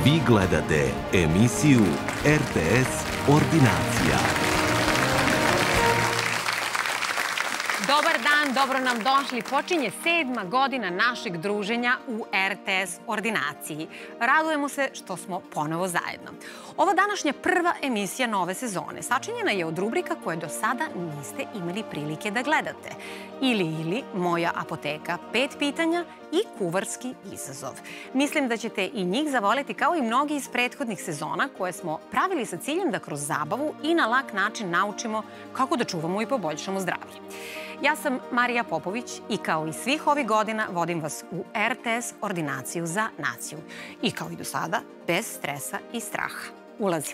Vi gledate emisiju RTS Ordinacija. Dobar dan, dobro nam došli. Počinje 7. godina našeg druženja u RTS Ordinaciji. Radujemo se što smo ponovo zajedno. Ova današnja prva emisija nove sezone sačinjena je od rubrika koje do sada niste imali prilike da gledate. Ili Moja apoteka, 5 pitanja i Kuvarski izazov. Mislim da ćete i njih zavoleti kao i mnogi iz prethodnih sezona koje smo pravili sa ciljem da kroz zabavu i na lak način naučimo kako da čuvamo i poboljšamo zdravlje. Ja sam Marija Popović i kao i svih ovih godina vodim vas u RTS Ordinaciju za naciju. I kao i do sada, bez stresa i straha. Ulazimo.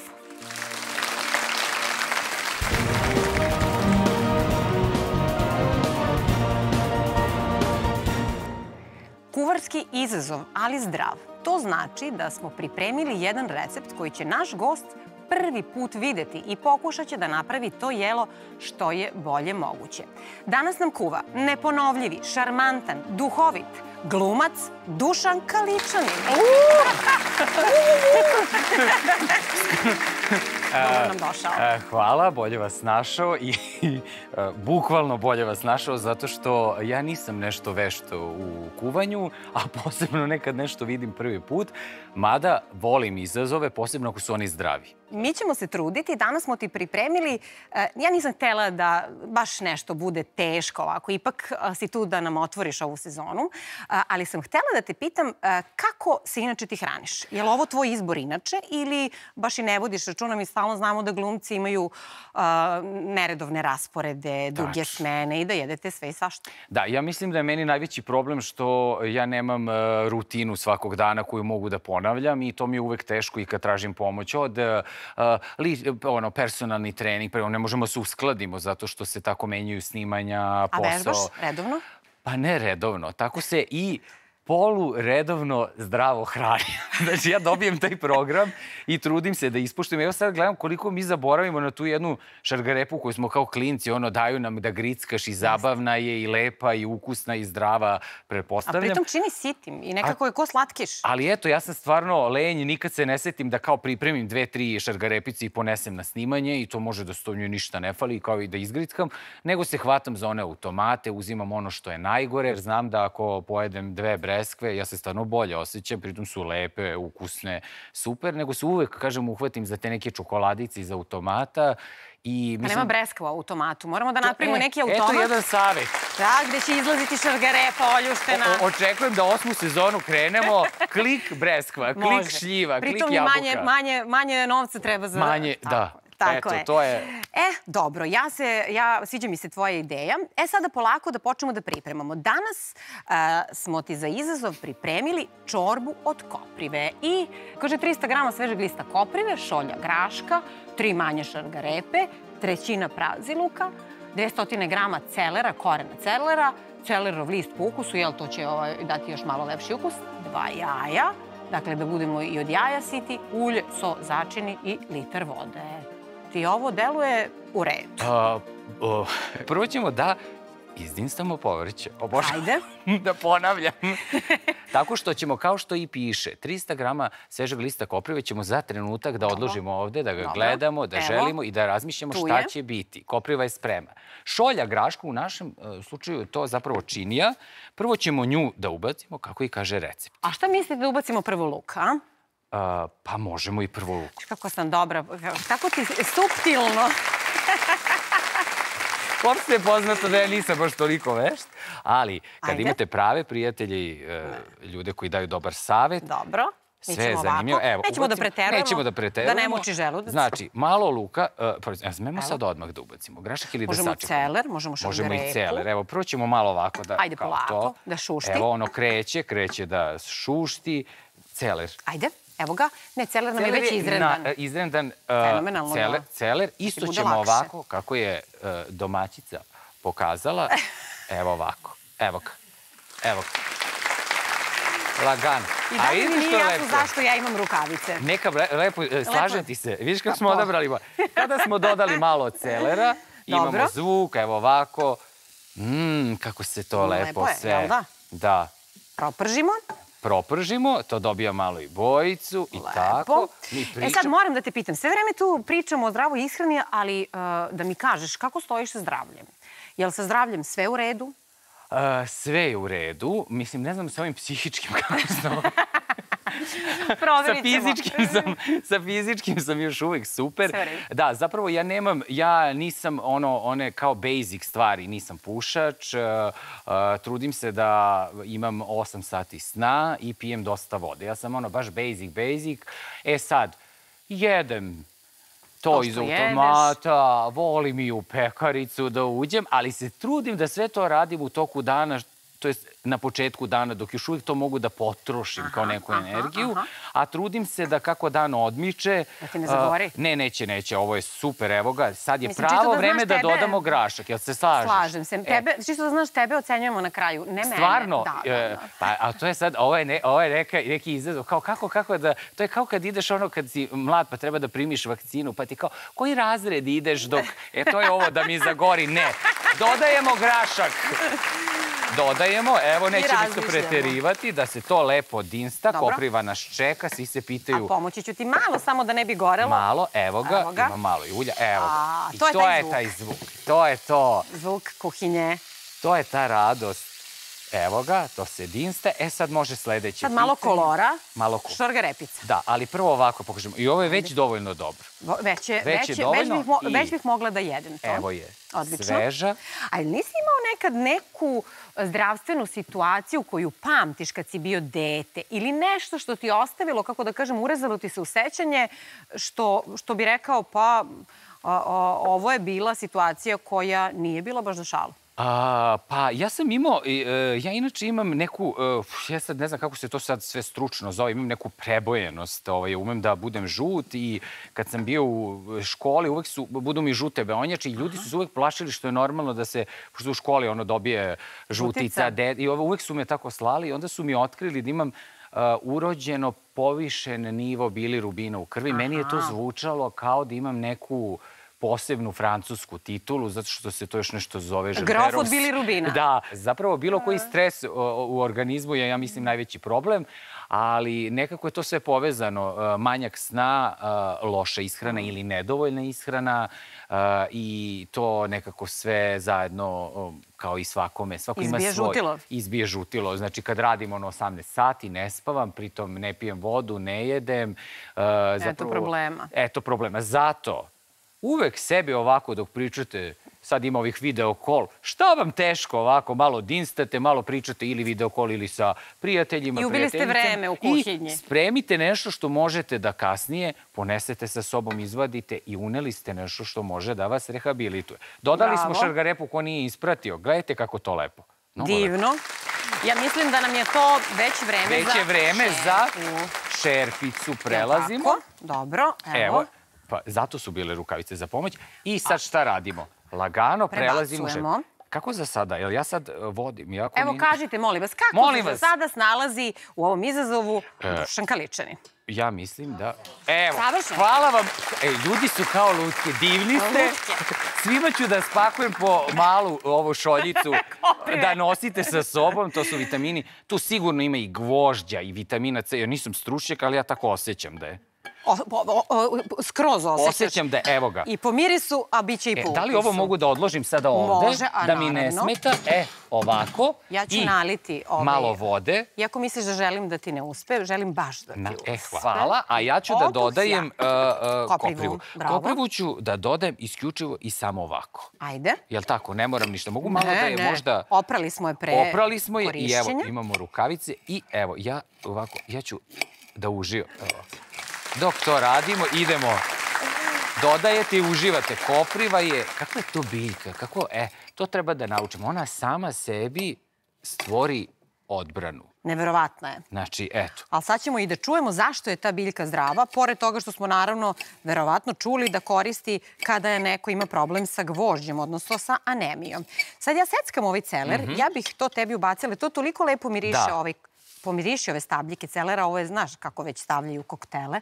Kuvarski izazov, ali zdrav. To znači da smo pripremili jedan recept koji će naš gost prvi put videti i pokušat će da napravi to jelo što je bolje moguće. Danas nam kuva neponovljivi, šarmantan, duhovit glumac Dušan Kaličanin. Dobro nam došao. Hvala, bolje vas našao i bukvalno bolje vas našao zato što ja nisam nešto vešt u kuvanju, a posebno nekad nešto vidim prvi put, mada volim izazove, posebno ako su oni zdravi. Mi ćemo se truditi. Danas smo ti pripremili, ja nisam htela da baš nešto bude teško ovako, ipak si tu da nam otvoriš ovu sezonu, ali sam htela da te pitam kako se inače ti hraniš? Je li ovo tvoj izbor inače ili baš i ne vodiš računa? Mi stalno znamo da glumci imaju neredovne rasporede, duge smene i da jedete sve i svašta. Da, ja mislim da je meni najveći problem što ja nemam rutinu svakog dana koju mogu da ponavljam i to mi je uvek teško i kad tražim pomoć od personalni trening, ne možemo se uskladimo zato što se tako menjaju snimanja, posao. A vežbaš redovno? Pa ne redovno, tako se i poluredovno zdravo hrani. Znači, ja dobijem taj program i trudim se da ispoštujem. Evo sad gledam koliko mi zaboravimo na tu jednu šargarepu koju smo kao klinci, daju nam da grickaš i zabavna je i lepa i ukusna i zdrava, pretpostavljam. A pritom čini sitim i nekako je ko slatkiš. Ali eto, ja sam stvarno lenj, nikad se ne setim da kao pripremim 2-3 šargarepice i ponesem na snimanje i to može da stonju ništa ne fali, kao i da izgrickam, nego se hvatam za one automate, uzimam ono što je najgore, jer znam da ako pojedem 2 breskve, ja se stvarno bolje osjećam, pritom su lepe, ukusne, super, nego se uvek, kažem, uhvatim za te neke čokoladice iz automata. Pa nema breskva u automatu, moramo da napravimo neki automat. Eto jedan savjet. Da, gde će izlaziti šargarepa oljuštena. Očekujem da 8. sezonu krenemo, klik breskva, klik šljiva, klik jabuka. Pritom manje novca treba za... Manje, da. Tako je. To je... Dobro, sviđa mi se tvoja ideja. Sada polako da počnemo da pripremamo. Danas smo ti za izazov pripremili čorbu od koprive. I, kaže, 300 grama svežeg lista koprive, šolja graška, 3 manje šargarepe, 1/3 praziluka, 200 grama celera, korena celera, celerov list po ukusu, jel to će dati još malo lepši ukus, 2 jaja, dakle da budemo i od jaja siti, ulje, so, začini i liter vode. Ti ovo deluje u redu. Prvo ćemo da izdinstamo povrće. Ajde. Da ponavljam. Tako što ćemo, kao što i piše, 300 grama svežeg lista koprive ćemo za trenutak da odložimo ovde, da ga gledamo, da želimo i da razmišljamo šta će biti. Kopriva je spremna. Šolja graška, u našem slučaju to zapravo činija. Prvo ćemo nju da ubacimo, kako i kaže recept. A šta mislite da ubacimo prvo luk, a? Pa možemo i prvo luk. Kako sam dobra, kako ti suptilno. Uopšte je poznato da ja nisam baš toliko vešt, ali kad imate prave prijatelje i ljude koji daju dobar savjet, sve je zanimljivo. Nećemo da preterujemo. Nećemo da preterujemo. Da ne muči želudac. Znači, malo luka, smemo sad odmah da ubacimo grašak ili da sačekamo? Možemo celer, možemo šargarepu. Možemo i celer. Evo, prvo ćemo malo ovako da... Ajde polako, da šušti. Evo, ono kreće da šušti. Celer. Ajde. Evo ga. Ne, celer nam je već izrendan. Izrendan celer. Isto ćemo ovako, kako je domaćica pokazala. Evo ovako. Evo ga. Evo ga. Lagano. I dalje mi nije jasno zašto ja imam rukavice. Neka lepo, slažem ti se. Vidiš kako smo odabrali? Kada smo dodali malo celera, imamo zvuk, evo ovako. Kako se to lepo sve... Lepo je, jel da? Da. Propržimo. propržimo, to dobija malo i bojicu i tako. Sad moram da te pitam, sve vreme tu pričamo o zdravoj ishrani, ali da mi kažeš kako stojiš sa zdravljem? Je li sa zdravljem sve u redu? Sve je u redu. Mislim, ne znam sa ovim psihičkim kako stoji. Sa fizičkim sam još uvijek super. Da, zapravo ja nisam one kao basic stvari, nisam pušač, trudim se da imam 8 sati sna i pijem dosta vode. Ja sam baš basic. Sad, jedem to iz automata, volim i u pekaricu da uđem, ali se trudim da sve to radim u toku dana, to je na početku dana, dok još uvijek to mogu da potrošim kao neku energiju, a trudim se da kako dan odmiče... Da ti ne zagori? Ne, neće, ovo je super, evo ga. Sad je pravo vreme da dodamo grašak, jel se slažeš? Slažem se. Čisto da znaš, tebe ocenjujemo na kraju, ne mene. Stvarno? A to je sad, ovo je neki izazov, kako da... To je kao kad ideš kad si mlad pa treba da primiš vakcinu, pa ti kao, koji razred ideš dok... To je ovo da mi zagori, ne. Dodajemo grašak. Dodajemo, evo, nećemo isto preterivati, da se to lepo dinsta, kopriva nas čeka, svi se pitaju... A pomoći ću ti malo, samo da ne bi gorelo. Malo, evo ga, ima malo i ulja, evo ga. I to je taj zvuk. To je to. Zvuk kuhinje. To je ta radost. Evo ga, to se dinsta. Sad može sledeće. Sad malo kolora, šargarepica. Da, ali prvo ovako pokažemo. I ovo je već dovoljno dobro. Već bih mogla da jedem to. Evo je, sveža. Ali nisi imao nekad neku zdravstvenu situaciju koju pamtiš kad si bio dete ili nešto što ti je ostavilo, kako da kažem, urezalo ti se u sećanje, što bi rekao, pa ovo je bila situacija koja nije bila baš za šalu? Pa ja sam imao, ja inače imam neku, ja sad ne znam kako se to sad sve stručno zove, imam neku prebojenost, umem da budem žut i kad sam bio u školi uvek budu mi žute beonjače i ljudi su se uvek plašili što je normalno da se, pošto u školi dobije žutica i uvek su me tako slali i onda su mi otkrili da imam urođeno povišen nivo bilirubina u krvi. Meni je to zvučalo kao da imam neku posebnu francusku titulu, zato što se to još nešto zove Grof od bilirubina. Da, zapravo bilo koji stres u organizmu je, ja mislim, najveći problem, ali nekako je to sve povezano. Manjak sna, loša ishrana ili nedovoljna ishrana i to nekako sve zajedno kao i svakome. Svako ima svoj... Izbije žutilo. Izbije žutilo. Znači, kad radim 18 sati, ne spavam, pritom ne pijem vodu, ne jedem. Eto problema. Eto problema. Zato uvek sebi ovako dok pričate, sad ima ovih video call, šta vam teško ovako, malo dinstate, malo pričate ili video call ili sa prijateljima, i ubili ste vreme u kuhinji. I spremite nešto što možete da kasnije ponesete sa sobom, izvadite i uneli ste nešto što može da vas rehabilituje. Dodali smo šargarepu ko nije ispratio. Gledajte kako to lepo. Divno. Ja mislim da nam je to već vreme za... Već je vreme za šerpicu. Prelazimo. Dobro, evo. Pa zato su bile rukavice za pomoć. I sad šta radimo? Lagano prelazimo. Prebacujemo. Kako za sada? Jel ja sad vodim? Evo, kažite, molim vas, kako se za sada snalazi u ovom izazovu Dušan Kaličanin? Ja mislim da... Evo, hvala vam. Ljudi su kao lutke, divni ste. Svima ću da spakujem po malu ovu šoljicu da nosite sa sobom. To su vitamini. Tu sigurno ima i gvožđa i vitamina C. Ja nisam stručnjak, ali ja tako osjećam da je. Skroz osjećaš. Osjećam da, evo ga. I po mirisu, a bit će i po ukusu. Da li ovo mogu da odložim sada ovde? Može, a da mi ne smeta? Ovako. Ja ću naliti malo vode. Iako misliš da želim da ti ne uspe, želim baš da ti uspe. Hvala. A ja ću da dodajem koprivu. Koprivu ću da dodajem isključivo i samo ovako. Ajde. Jel tako? Ne moram ništa. Mogu malo da je možda... Oprali smo je pre korišćenja. Oprali smo je i evo, imamo rukavice. I evo, ja ovako, ja ću da uživam. Dok to radimo, idemo. Dodajete i uživate. Kopriva je, kakva je to biljka? To treba da naučimo. Ona sama sebi stvori odbranu. Neverovatna je. Znači, eto. Ali sad ćemo i da čujemo zašto je ta biljka zdrava, pored toga što smo naravno verovatno čuli da koristi kada je neko ima problem sa gvožđem, odnosno sa anemijom. Sad ja seckam ovaj celer, ja bih to tebi ubacila. To toliko lepo miriše pomiriši ove stabljike celera. Ovo je, znaš kako već stavljaju koktele.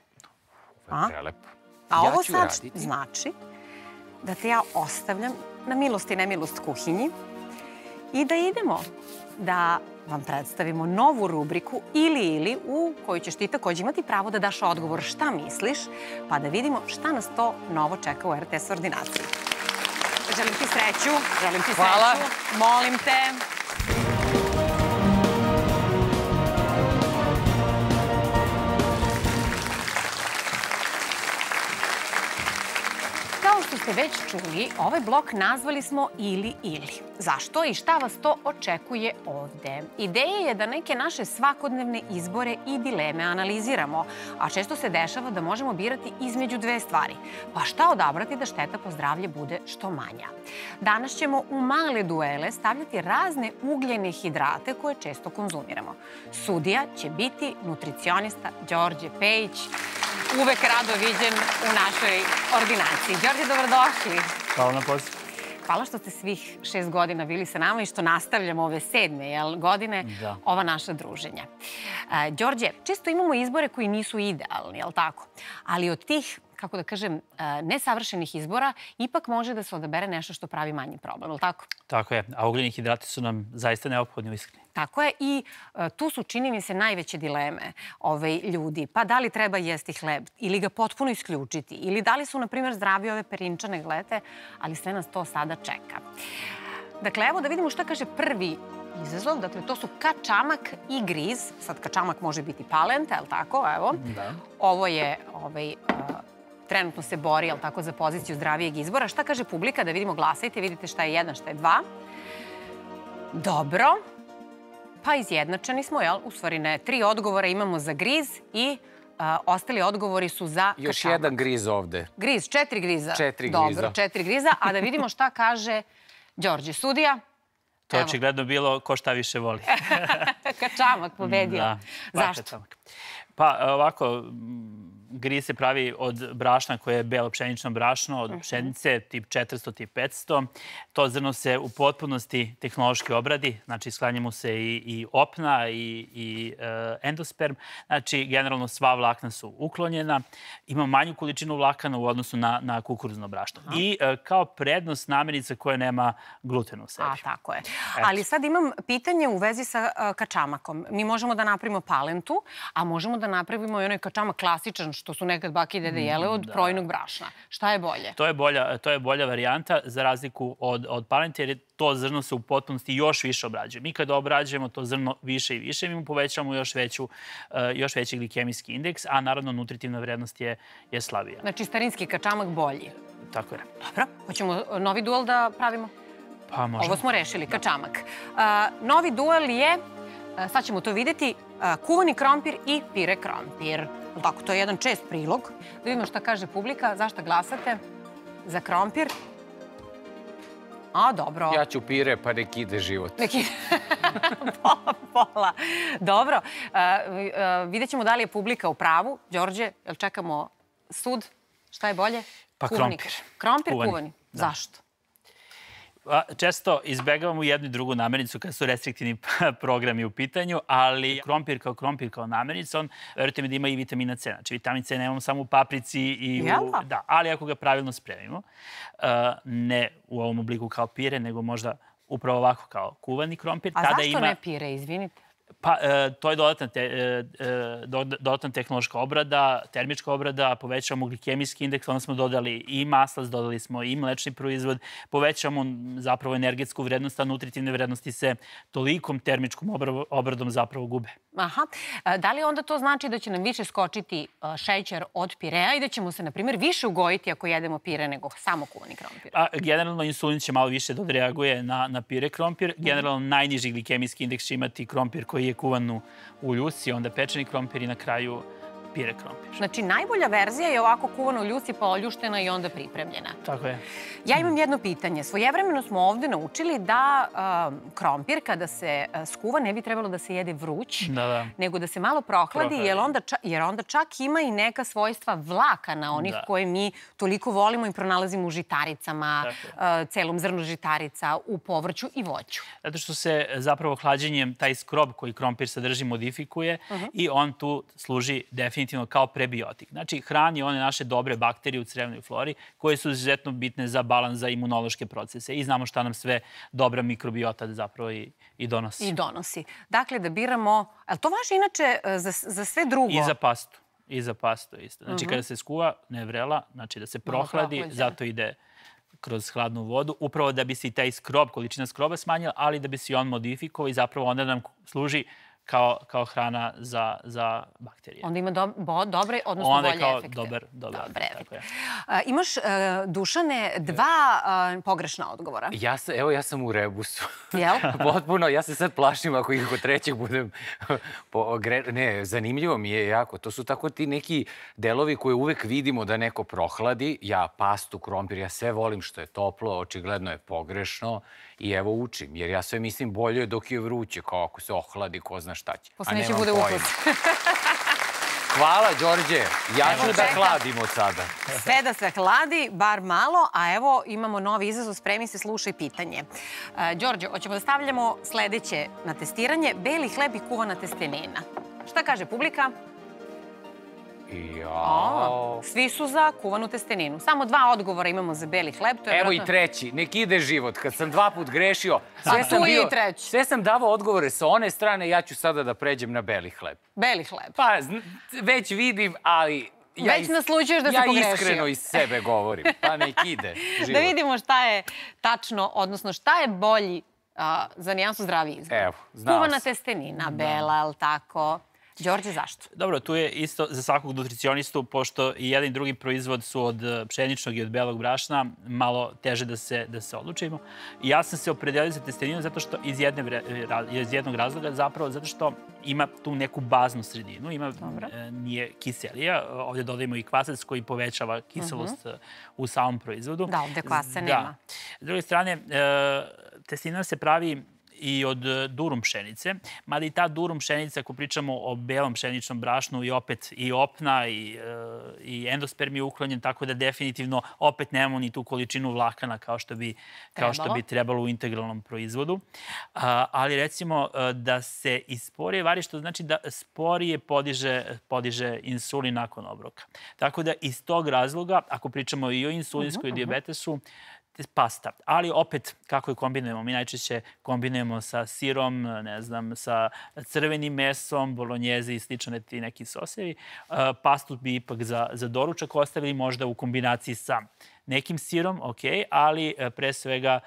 A ovo sad znači da te ja ostavljam na milost i nemilost kuhinji I da idemo da vam predstavimo novu rubriku ili u kojoj ćeš ti takođe imati pravo da daš odgovor šta misliš, pa da vidimo šta nas to novo čeka u RTS ordinaciji. Želim ti sreću, Hvala. molim te. Kao što ste već čuli, ovaj blok nazvali smo ili. Zašto i šta vas to očekuje ovde? Ideja je da neke naše svakodnevne izbore i dileme analiziramo, a često se dešava da možemo birati između dve stvari. Pa šta odabrati da šteta po zdravlje bude što manja? Danas ćemo u male duele stavljati razne ugljene hidrate koje često konzumiramo. Sudija će biti nutricionista Đorđe Pejić, uvek rado viđen u našoj ordinaciji. Đorđe, dobrodošli. Hvala na pozivu. Hvala što ste svih 6 godina bili sa nama i što nastavljamo ove 7. godine ova naša druženja. Đorđe, često imamo izbore koji nisu idealni, je li tako? Ali od tih, kako da kažem, nesavršenih izbora ipak može da se odabere nešto što pravi manji problem, je li tako? Tako je, a ugljeni hidrati su nam zaista neophodni u ishrani. Tako je i tu su, čini mi se, najveće dileme ljudi. Pa da li treba jesti hleb ili ga potpuno isključiti ili da li su, na primjer, zdravi ove perinčane glete, ali sve nas to sada čeka. Dakle, evo da vidimo šta kaže prvi izazov. Dakle, to su kačamak i griz. Sad kačamak može biti palenta, je li tako? Evo. Da. Ovo je trenutno se bori, je li tako, za poziciju zdravijeg izbora. Šta kaže publika? Da vidimo, glasajte, vidite šta je 1, šta je 2. Dobro. Pa izjednačeni smo, jel? U stvari ne. 3 odgovora imamo za griz i ostali odgovori su za kačamak. Još jedan griz ovde. Griz, 4 griza. 4 griza. Dobro, 4 griza. A da vidimo šta kaže Đorđe. Sudija? To je očigledno bilo ko šta više voli. Kačamak pobedio. Zašto? Pa ovako, griz se pravi od brašna koje je belo pšenično brašno, od pšenice tip 400, tip 500. To zrno se u potpunosti tehnološki obradi, znači sklanja mu se i opna i endosperm. Znači, generalno sva vlakna su uklonjena. Ima manju količinu vlakana u odnosu na kukuruzno brašno. I kao prednost namirnica koja nema glutena u sebi. A, tako je. Ali sad imam pitanje u vezi sa kačamakom. Mi možemo da napravimo palentu, a možemo da napravimo i onaj kačamak klasičan što su nekad bake i dede jele od projnog brašna. Šta je bolje? To je bolja varijanta za razliku od palente jer to zrno se u potpunosti još više obrađuje. Mi kada obrađujemo to zrno više i više, mi mu povećamo još veći glikemijski indeks, a naravno nutritivna vrednost je slabija. Znači starinski kačamak bolji. Tako je. Dobro, hoćemo novi duel da pravimo? Pa možemo. Ovo smo rešili, kačamak. Novi duel je, sad ćemo to videti, kuvani krompir i pire krompir. Tako, to je jedan čest prilog. Da vidimo šta kaže publika. Zašto glasate? Za krompir? A, dobro. Ja ću pire, pa nek ide život. Pola. Dobro. Vidjet ćemo da li je publika u pravu. Đorđe, jel čekamo sud? Šta je bolje? Pa krompir. Krompir kuvani. Zašto? Često izbegavamo jednu i drugu namirnicu kada su restriktivni programi u pitanju, ali krompir kao namirnica, on, verujte mi da ima i vitamina C. Znači, vitamin C nemamo samo u paprici i da, ali ako ga pravilno spremimo, ne u ovom obliku kao pire, nego možda upravo ovako kao kuvani krompir. A zašto ne pire, izvinite? Pa, to je dodatna tehnološka obrada, termička obrada, povećamo glikemijski indeks, onda smo dodali i maslac, dodali smo i mlečni proizvod, povećamo zapravo energetsku vrednost, a nutritivne vrednosti se tolikom termičkom obradom zapravo gube. Aha. Da li onda to znači da će nam više skočiti šećer od pirea i da ćemo se, na primjer, više ugojiti ako jedemo pire nego samo kuvani krompir? Generalno, insulin će malo više da odreaguje na pire krompir. Generalno, najniži glikemijski indeks će imati krompir koji je kuvan u ljusi, onda pečeni krompir i na kraju pire krompir. Znači, najbolja verzija je ovako kuvana u ljusi, pa oljuštena i onda pripremljena. Tako je. Ja imam jedno pitanje. Svojevremeno smo ovde naučili da krompir kada se skuva ne bi trebalo da se jede vruć, nego da se malo prohladi, jer onda čak ima i neka svojstva vlakana, onih koje mi toliko volimo i pronalazimo u žitaricama, celom zrnu žitarica, u povrću i voću. Zato što se zapravo hlađenjem taj skrob koji krompir sadrži modifikuje i on tu služi definitivno definitivno kao prebiotik. Znači, hrani one naše dobre bakterije u crevnoj flori koje su izuzetno bitne za balans, za imunološke procese i znamo šta nam sve dobra mikrobiota zapravo i donosi. I donosi. Dakle, da biramo... Ali to važi inače za sve drugo? I za pastu. I za pastu isto. Znači, kada se skuva nevrela, znači da se prohladi, zato ide kroz hladnu vodu, upravo da bi se i taj skrob, količina skroba smanjila, ali da bi se i on modifikovao i zapravo onda nam služi kao hrana za bakterije. Onda ima dobre, odnosno bolje efekte. Onda je kao dobar efekt. Imaš, Dušane, dva pogrešna odgovora. Ja sam u rebusu. Jel? Potpuno, ja se sad plašim ako ih od trećeg budem... Ne, zanimljivo mi je jako. To su tako ti neki delovi koje uvek vidimo da neko prohladi. Ja pastu, krompir, ja sve volim što je toplo, očigledno je pogrešno. I evo učim, jer ja sve mislim bolje dok je vruće, kao ako se ohladi, ko zna šta će. Posle neće bude ukus. Hvala, Đorđe. Ja ću da hladim od sada. Sve da se hladi, bar malo, a evo imamo novi izazov, spremi se, slušaj pitanje. Đorđe, hoćemo da stavljamo sledeće na testiranje, beli hleb i kuvana testenina. Šta kaže publika? Svi su za kuvanu testeninu. Samo dva odgovora imamo za beli hleb. Evo i treći. Nek ide život. Kad sam 2 put grešio, sve sam davao odgovore sa one strane, ja ću sada da pređem na beli hleb. Beli hleb. Pa, već vidim, ali... Već naslučuješ da si pogrešio. Ja iskreno iz sebe govorim. Pa nek ide život. Da vidimo šta je tačno, odnosno šta je bolji za nijansu zdraviji izbor. Evo, znao sam. Kuvana testenina, bela, ali tako... Đorđe, zašto? Dobro, tu je isto za svakog nutricionistu, pošto i jedan i drugi proizvod su od pšeničnog i od belog brašna, malo teže da se odlučimo. I ja sam se opredelio za testeninu zato što iz jednog razloga, zapravo zato što ima tu neku baznu sredinu, nije kiselija. Ovdje dodajemo i kvasac koji povećava kiselost u samom proizvodu. Da, ovdje kvasca nema. S druge strane, testenina se pravi i od durum pšenice, mada i ta durum pšenica, ako pričamo o belom pšeničnom brašnu, i opet i opna i endosperm je uklonjen, tako da definitivno opet nemamo ni tu količinu vlakana kao što bi trebalo u integralnom proizvodu. Ali recimo da se i sporije vari, što znači da sporije podiže insulin nakon obroka. Tako da iz tog razloga, ako pričamo i o insulinskoj dijabetesu, pasta. Ali opet, kako je kombinujemo? Mi najčešće kombinujemo sa sirom, ne znam, sa crvenim mesom, bolonjeze i slično ti neki sosevi. Pastu bi ipak za doručak ostavili možda u kombinaciji sa nekim sirom, ok, ali pre svega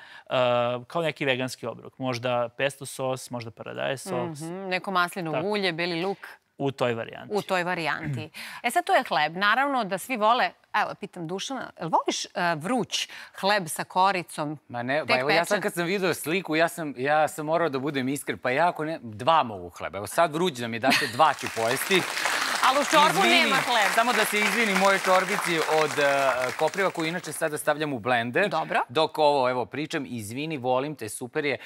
kao neki veganski obrok. Možda pesto sos, možda paradaje sos. Neko maslinovo ulje, beli luk. U toj varijanti. U toj varijanti. Sad to je hleb. Naravno da svi vole, evo, pitam Dušana, jel voliš vruć hleb sa koricom? Ma ne, pa evo ja sad kad sam vidio sliku, ja sam morao da budem iskren, pa ja ako ne, 2 mogu hleba. Evo sad vruć da mi date, 2 ću pojesti. Ali u čorbu nema hleba. Samo da se izvinim moje čorbici od kopriva koju inače sada stavljam u blender. Dobro. Dok ovo, evo, pričam, izvini, volim te, super je,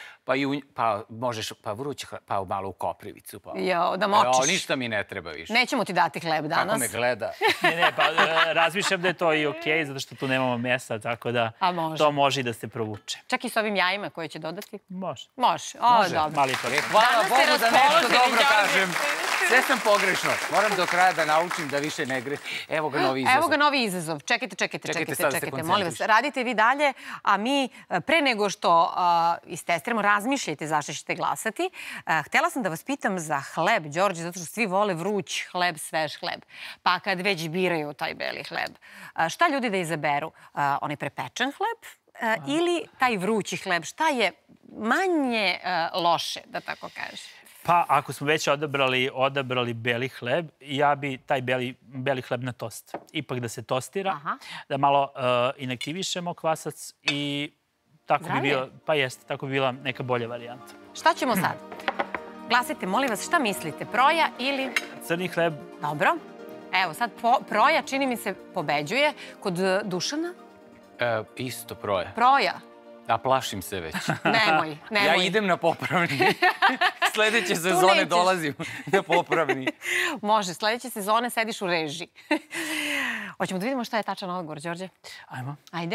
pa možeš, pa vruć, pa malo u koprivicu. Jo, da močiš. Ništa mi ne treba više. Nećemo ti dati hleb danas. Kako me gleda. Ne, pa razmišljam da je to i okej, zato što tu nemamo mesa, tako da to može i da se provuče. Čak i s ovim jajima koje će dodati? Može. Može, o, dobro. Hvala Bogu da nešto dobro kažem. Sve sam pogrešno. Moram do kraja da naučim da više ne gre. Evo ga novi izazov. Evo ga novi izazov. Čekajte. Molim vas, radite vi dalje, a mi pre nego što istestiramo, razmišljajte zašto ćete glasati. Htela sam da vas pitam za hleb, Đorđe, zato što svi vole vruć hleb, svež hleb. Pa kad već biraju taj beli hleb, šta ljudi da izaberu? Onaj prepečen hleb ili taj vrući hleb? Šta je manje loše, da tako kažem? Pa, ako smo već odabrali beli hleb, ja bi taj beli hleb na tost. Ipak da se tostira, da malo inaktivišemo kvasac i tako bi bila, pa jeste, tako bi bila neka bolja varijanta. Šta ćemo sad? Glasite, molim vas, šta mislite? Proja ili... Crni hleb. Dobro. Evo, sad proja, čini mi se, pobeđuje. Kod Dušana? Isto proja. Proja? A plašim se već. Nemoj. Ja idem na popravni. Sledeće sezone dolazim na popravni. Može, sledeće sezone sediš u režiji. Hoćemo da vidimo šta je tačan odgovor, Đorđe? Ajmo. Ajde.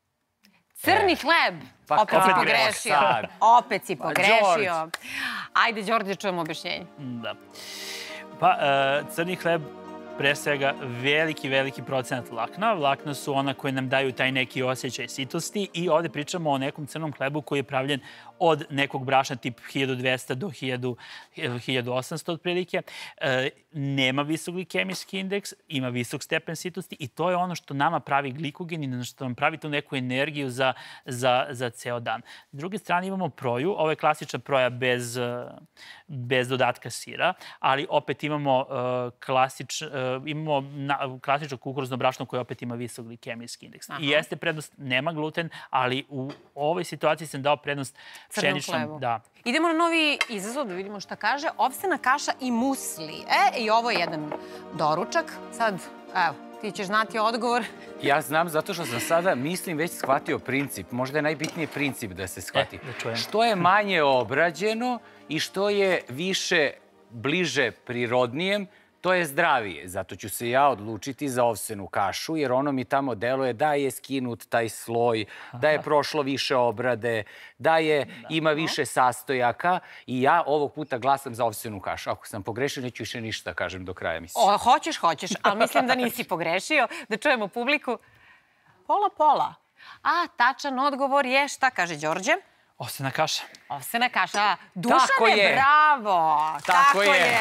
Crni hleb. Opet si pogrešio. Opet si pogrešio. Ajde, Đorđe, čujemo objašnjenje. Da. Pa, crni hleb pre svega veliki procenat vlakna. Vlakna su ona koje nam daju taj neki osjećaj sitosti i ovde pričamo o nekom crnom hlebu koji je pravljen od nekog brašna tip 1200 do 1800 otprilike. Nema visok glikemijski indeks, ima visok stepen sitosti i to je ono što nama pravi glikogen i što nam pravi tu neku energiju za ceo dan. S druge strane imamo proju, ovo je klasična proja bez dodatka sira, ali opet imamo klasično kukuruzno brašno koje opet ima visok glikemijski indeks. I jeste prednost, nema gluten, ali u ovoj situaciji sam dao prednost pšeničnom. Da. Idemo na novi izazov da vidimo šta kaže. Ovsena kaša i musli. I ovo je jedan doručak. Sad, evo, ti ćeš znati odgovor. Ja znam zato što sam sada, mislim, već shvatio princip. Možda je najbitniji princip da se shvati. Što je manje obrađeno i što je više bliže prirodnijem, to je zdravije. Zato ću se ja odlučiti za ovsenu kašu, jer ono mi tamo deluje da je skinut taj sloj, da je prošlo više obrade, da ima više sastojaka i ja ovog puta glasam za ovsenu kašu. Ako sam pogrešio, neću više ništa kažem do kraja emisije. Hoćeš, ali mislim da nisi pogrešio. Da čujemo publiku. Pola. A, tačan odgovor je, šta kaže Đorđe? Ovsena kaša. Ovsena kaša. Dušane, bravo! Tako je.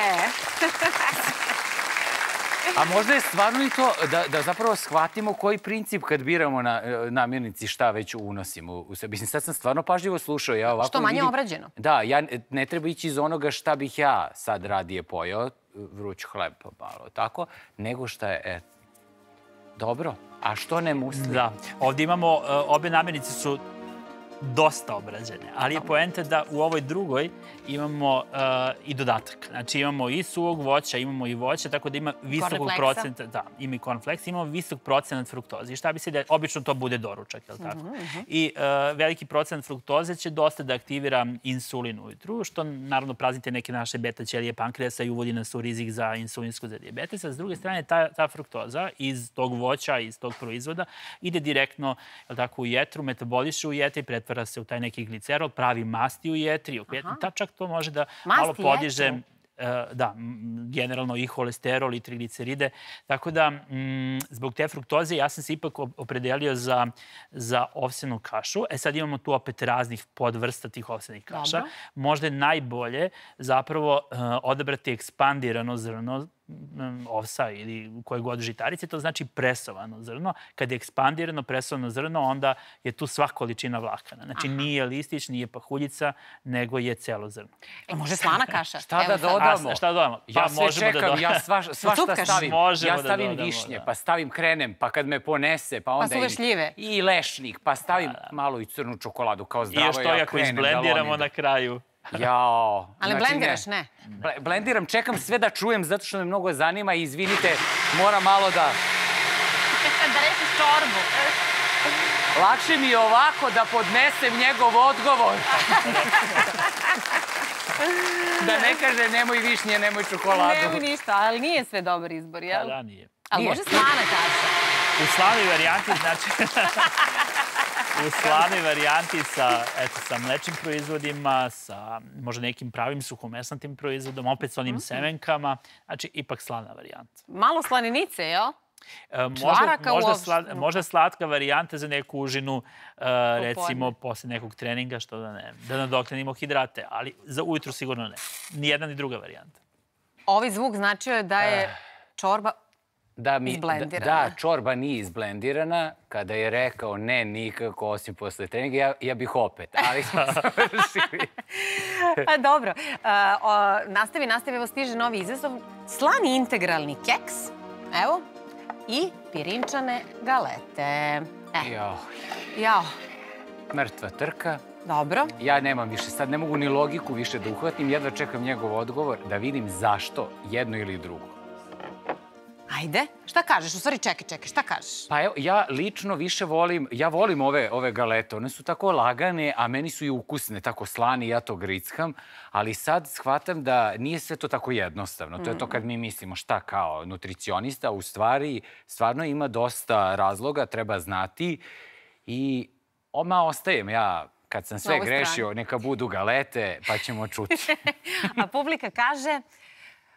A možda je stvarno i to da zapravo shvatimo koji princip kad biramo na namirnici šta već unosimo u sebi. Mislim, sad sam stvarno pažljivo slušao. Što manje obrađeno. Da, ja ne treba ići iz onoga šta bih ja sad radije pojao, vruć hleb, malo tako, nego šta je, dobro. A što ne musli? Da, ovdje imamo, obe namirnice su dosta obrađene, ali je poenta da u ovoj drugoj imamo i dodatak. Znači imamo i suvog voća, imamo i voća, tako da ima visokog procenta, da, ima i cornflakes, imamo visok procenat fruktoze. I šta bi se da, obično to bude doručak, je li tako? I veliki procenat fruktoze će dosta da aktivira insulin ujutru, što naravno praznite neke naše beta ćelije pankreasa i uvodi nas u rizik za insulinsku za dijabetesa. S druge strane, ta fruktoza iz tog voća, iz tog proizvoda, ide direktno, je li tako, u jetru, metaboliše u jetri, pretvara se u taj neki glicerol, pravi masti u jetri. Čak to može da malo podiže, da, generalno i holesterol i trigliceride. Tako da, zbog te fruktoze, ja sam se ipak opredelio za ovsenu kašu. Sad imamo tu opet raznih podvrsta tih ovsenih kaša. Možda je najbolje zapravo odabrati ekspandirano zrno ovsa ili koje god žitarice, to znači presovano zrno. Kad je ekspandirano, presovano zrno, onda je tu sva količina vlakana. Znači nije listić, nije pahuljica, nego je celo zrno. Može slana kaša? Šta da dodamo? Šta da dodamo? Ja sve čekam, ja svašta stavim. Ja stavim višnje, pa stavim krenem, pa kad me ponese, pa onda i lešnik, pa stavim malo i crnu čokoladu kao zdravo. I još to ako izblendiramo na kraju. Jao. Ali blendiraš, ne? Blendiram, čekam sve da čujem zato što me mnogo zanima i izvinite, moram malo da... Da rešiš čorbu. Lakše mi je ovako da podnesem njegov odgovor. Da ne kaže nemoj višnje, nemoj čokoladu. Nemoj ništa, ali nije sve dobar izbor, jel? Da, nije. Ali može slana kaša. U slanoj varijanti, znači... U slanoj varijanti sa mlečnim proizvodima, sa možda nekim pravim suhomesnatim proizvodom, opet sa onim semenkama. Znači, ipak slana varijanta. Malo slaninice, jel? Možda slatka varijanta za neku užinu, recimo, posle nekog treninga, što da ne, da nadoknadimo hidrate, ali za ujutru sigurno ne. Ni jedna ni druga varijanta. Ovaj zvuk značio je da je čorba izblendirana. Da, čorba nije izblendirana. Kada je rekao ne nikako, osim posle treninga, ja bih opet, ali smo završili. Dobro. Nastavi, evo stiže novi izazov. Slani integralni keks, evo, i pirinčane galete. Jao. Mrtva trka. Dobro. Ja nemam više, sad ne mogu ni logiku više da uhvatim, jedva čekam njegov odgovor da vidim zašto jedno ili drugo. Ajde, šta kažeš? U stvari, čekaj, šta kažeš? Pa evo, ja lično više volim ove galete. One su tako lagane, a meni su i ukusne, tako slani, ja to grickam. Ali sad shvatam da nije sve to tako jednostavno. To je to kad mi mislimo šta kao nutricionista. U stvari, stvarno ima dosta razloga, treba znati. I ostajem ja, kad sam sve grešio, neka budu galete, pa ćemo čuti. A publika kaže...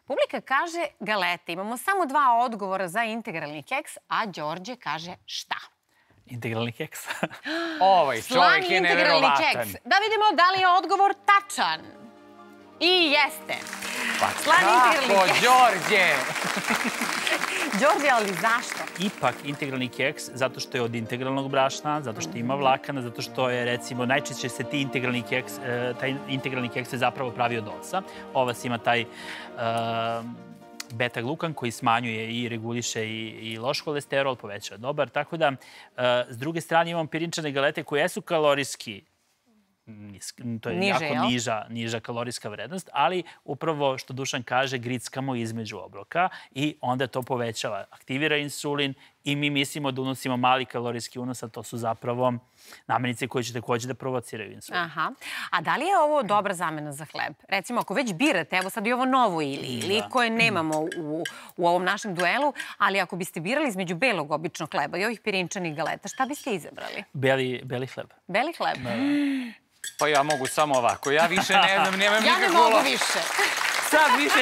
Publika kaže galete. Imamo samo 2 odgovora za integralni keks, a Đorđe kaže šta? Integralni keks. Ovaj Slan čovjek je integralni neverovatan. keks. Da vidimo da li je odgovor tačan. I jeste. Pa Slan integralni kako, keks. Đorđe? Đorđe, ali zašto? Ipak integralni keks, zato što je od integralnog brašna, zato što ima vlakana, zato što je, recimo, najčešće se taj integralni keks se zapravo pravi od ovsa. Ovac ima taj beta-glukan koji smanjuje i reguliše i loš holesterol, povećava dobar. Tako da, s druge strane, imamo pirinčane galete koje jesu kalorijski, to je jako niža kalorijska vrednost, ali upravo što Dušan kaže, grickamo između obroka i onda to povećava, aktivira insulin i mi mislimo da unosimo mali kalorijski unos, a to su zapravo namirnice koje će takođe da provociraju insulin. Aha. A da li je ovo dobra zamena za hleb? Recimo, ako već birate, evo sad i ovo novo ili koje nemamo u ovom našem duelu, ali ako biste birali između belog običnog hleba i ovih pirinčanih galeta, šta biste izabrali? Beli hleb. Beli hleb? Pa ja mogu samo ovako. Ja više ne znam, nemam nikakvu... Ja ne mogu više. Sad više...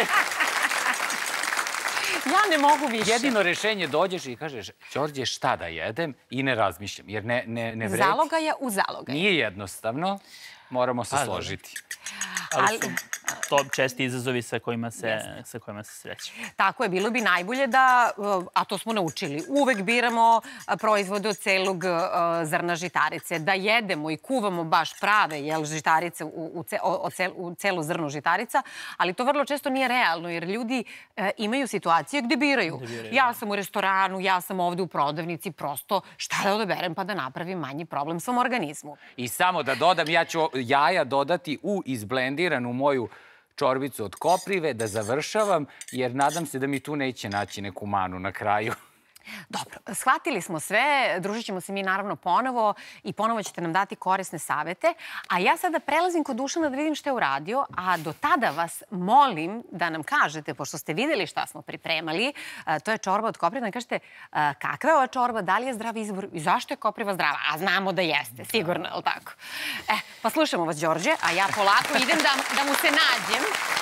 Ja ne mogu više. Jedino rešenje dođeš i kažeš, Đorđe, šta da jedem? I ne razmišljam, jer ne vredi. Zaloga je u zalogaj. Nije jednostavno. Moramo se složiti. Ali su to česti izazovi sa kojima se sreće. Tako je, bilo bi najbolje da, a to smo naučili, uvek biramo proizvode od celog zrna žitarice, da jedemo i kuvamo baš prave žitarice u celo zrno žitarica, ali to vrlo često nije realno, jer ljudi imaju situacije gde biraju. Ja sam u restoranu, ja sam ovde u prodavnici, prosto šta da odaberem pa da napravim manji problem svom organizmu. I samo da dodam, ja ću jaja dodati u izblendiranu moju čorbicu od koprive, da završavam, jer nadam se da mi tu neće naći neku manu na kraju. Dobro, shvatili smo sve, družit ćemo se mi naravno ponovo i ponovo ćete nam dati korisne savete, a ja sada prelazim kod Dušana da vidim šta je uradio, a do tada vas molim da nam kažete, pošto ste videli šta smo pripremali, to je čorba od koprive, da kažete kakva je ova čorba, da li je zdrav izbor i zašto je kopriva zdrava, a znamo da jeste, sigurno, je li tako? Pa slušamo vas, Đorđe, a ja polako idem da mu se nađem.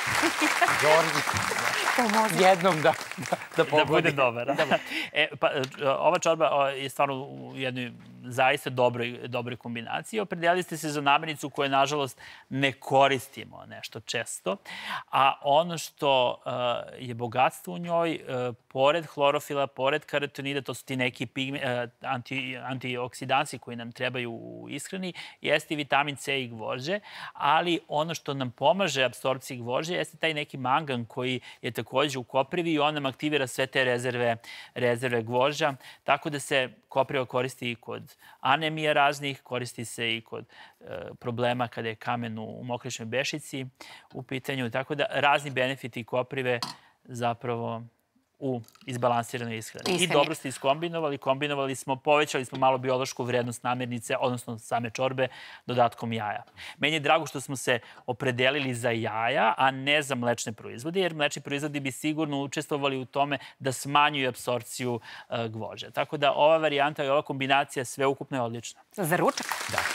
Đorđe, jednom da bude dobar. Ova čorba je stvarno u jednoj zaista dobroj kombinaciji. Opredelili ste se za namirnicu koju, nažalost, ne koristimo nešto često. A ono što je bogatstvo u njoj, pored hlorofila, pored karotenida, to su ti neki antioksidansi koji nam trebaju u ishrani, jeste i vitamin C i gvožđe, ali ono što nam pomaže apsorpciji gvožđe jeste taj neki mangan koji je takođe u koprivi i on nam aktivira sve te rezerve gvožđa, tako da se kopriva koristi i kod anemija raznih, koristi se i kod problema kada je kamen u mokraćnoj bešici u pitanju, tako da razni benefiti koprive zapravo u izbalansiranoj ishrani. I dobro ste kombinovali smo, povećali smo malo biološku vrednost namirnice, odnosno same čorbe, dodatkom jaja. Meni je drago što smo se opredelili za jaja, a ne za mlečne proizvode, jer mlečni proizvodi bi sigurno učestvovali u tome da smanjuju apsorpciju gvožđa. Tako da ova varijanta i ova kombinacija sveukupno je odlična. Za ručak?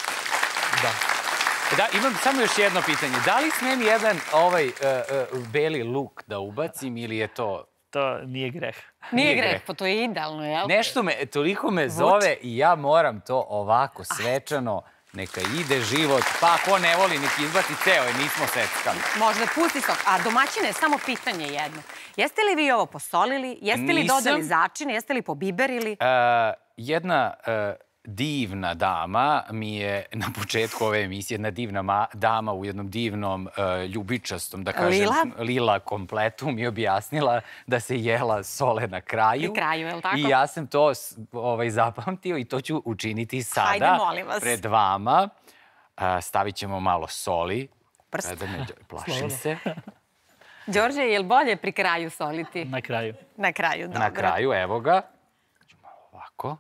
Da, imam samo još jedno pitanje. Da li smem jedan beli luk da ubacim ili je to... To nije greh. Nije greh, pa to je idealno, jel? Nešto toliko me zove i ja moram to ovako svečano, neka ide život, pa ako ne voli, nek izbaci ceo, jer nismo seckali. Možda pusti sok. A domaćine, samo pitanje jedno. Jeste li vi ovo posolili? Jeste li dodali začine? Jeste li pobiberili? Jedna divna dama mi je na početku ove emisije, jedna divna dama u jednom divnom ljubičastom, da kažem, lila kompletu mi objasnila da se jela sole na kraju. Na kraju, je li tako? I ja sam to zapamtio i to ću učiniti sada. Hajde, molim vas. Pred vama. Stavit ćemo malo soli. Prst. Plašim se. Đorđe, je li bolje pri kraju soliti? Na kraju. Na kraju, dobro. Na kraju, evo ga. Malo ovako.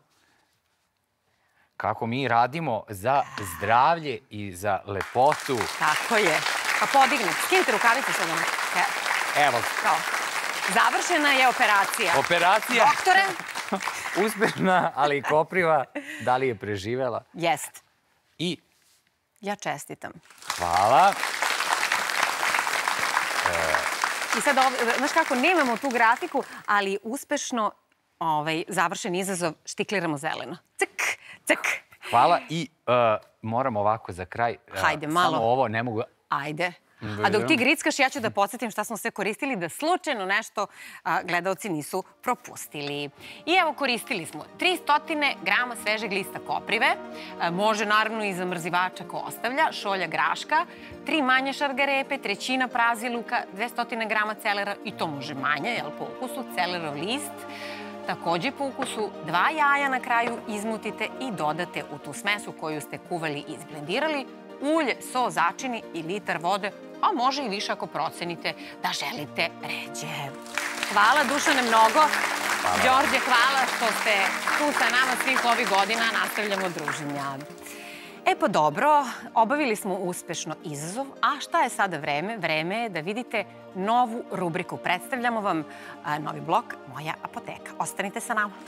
Kako mi radimo za zdravlje i za lepotu. Tako je. Pa podignite. Skinite rukavice sad. Evo. Završena je operacija. Operacija. Doktore? Uspešna, ali i kopriva. Da li je preživela? Jest. I? Ja čestitam. Hvala. I sad, znaš kako, nemamo tu grafiku, ali uspešno završen izazov štikliramo zeleno. Cek, cek. Hvala i moram ovako za kraj. Hajde, malo. Samo ovo, ne mogu... Ajde. A dok ti grickaš, ja ću da podsjetim šta smo sve koristili, da slučajno nešto gledalci nisu propustili. I evo, koristili smo 300 grama svežeg lista koprive, može naravno i zamrzivača ko ostavlja, šolja graška, 3 manje šargarepe, 1/3 praziluka, 200 grama celera, i to može manje, jel, po ukusu, celerov list, takođe po ukusu, 2 jaja na kraju izmutite i dodate u tu smesu koju ste kuvali i izblendirali, ulje, so, začini i litar vode, a može i više ako procenite da želite ređe. Hvala, Dušane, mnogo. Đorđe, hvala što ste tu sa nama svih ovih godina. Nastavljamo druženja. E pa dobro, obavili smo uspešno izazov, a šta je sada vreme? Vreme je da vidite novu rubriku. Predstavljamo vam novi blok Moja apoteka. Ostanite sa nama.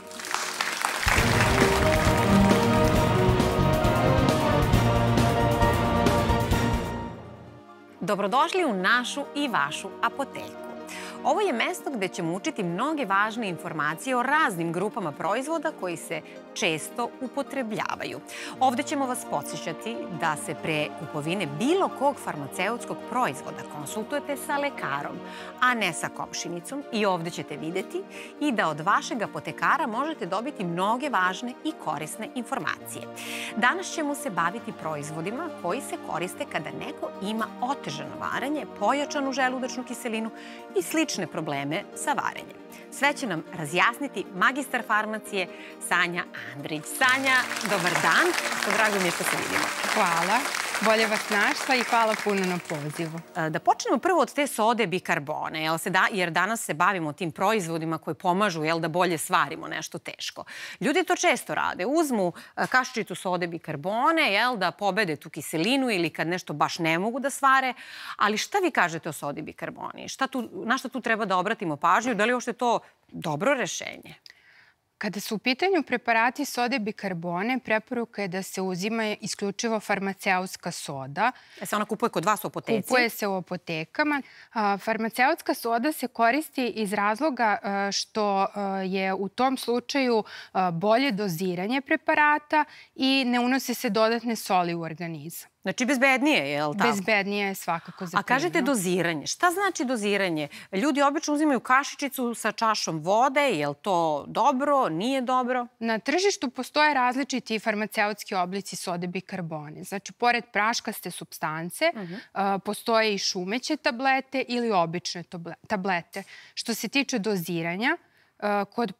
Dobrodošli u našu i vašu apoteku. Ovo je mesto gde ćemo učiti mnoge važne informacije o raznim grupama proizvoda koji se često upotrebljavaju. Ovde ćemo vas podsjećati da se pre kupovine bilo kog farmaceutskog proizvoda konsultujete sa lekarom, a ne sa komšinicom, i ovde ćete videti i da od vašeg apotekara možete dobiti mnoge važne i korisne informacije. Danas ćemo se baviti proizvodima koji se koriste kada neko ima otežano varenje, pojačanu želudačnu kiselinu i slične probleme sa varenjem. Sve će nam razjasniti magistar farmacije Sanja Andrić. Sanja, dobar dan. Drago mi je što se vidimo. Hvala. Bolje vas našla i hvala puno na pozivu. Da počnemo prvo od te sode bikarbone, jer danas se bavimo tim proizvodima koji pomažu da bolje svarimo nešto teško. Ljudi to često rade. Uzmu kašičicu sode bikarbone da pobede tu kiselinu ili kad nešto baš ne mogu da svare. Ali šta vi kažete o sodi bikarboni? Na šta tu treba da obratimo pažnju? Da li uopšte to dobro rešenje? Kada su u pitanju preparati sode bikarbone, preporuka je da se uzima isključivo farmaceutska soda. Se ona kupuje kod vas u apoteci? Kupuje se u apotekama. Farmaceutska soda se koristi iz razloga što je u tom slučaju bolje doziranje preparata i ne unose se dodatne soli u organizam. Znači, bezbednije je, li tako? Bezbednije je svakako za primjenu. A kažete doziranje. Šta znači doziranje? Ljudi obično uzimaju kašičicu sa čašom vode. Je li to dobro, nije dobro? Na tržištu postoje različiti farmaceutski oblici sode bikarbone. Znači, pored praškaste supstance, postoje i šumeće tablete ili obične tablete. Što se tiče doziranja, kod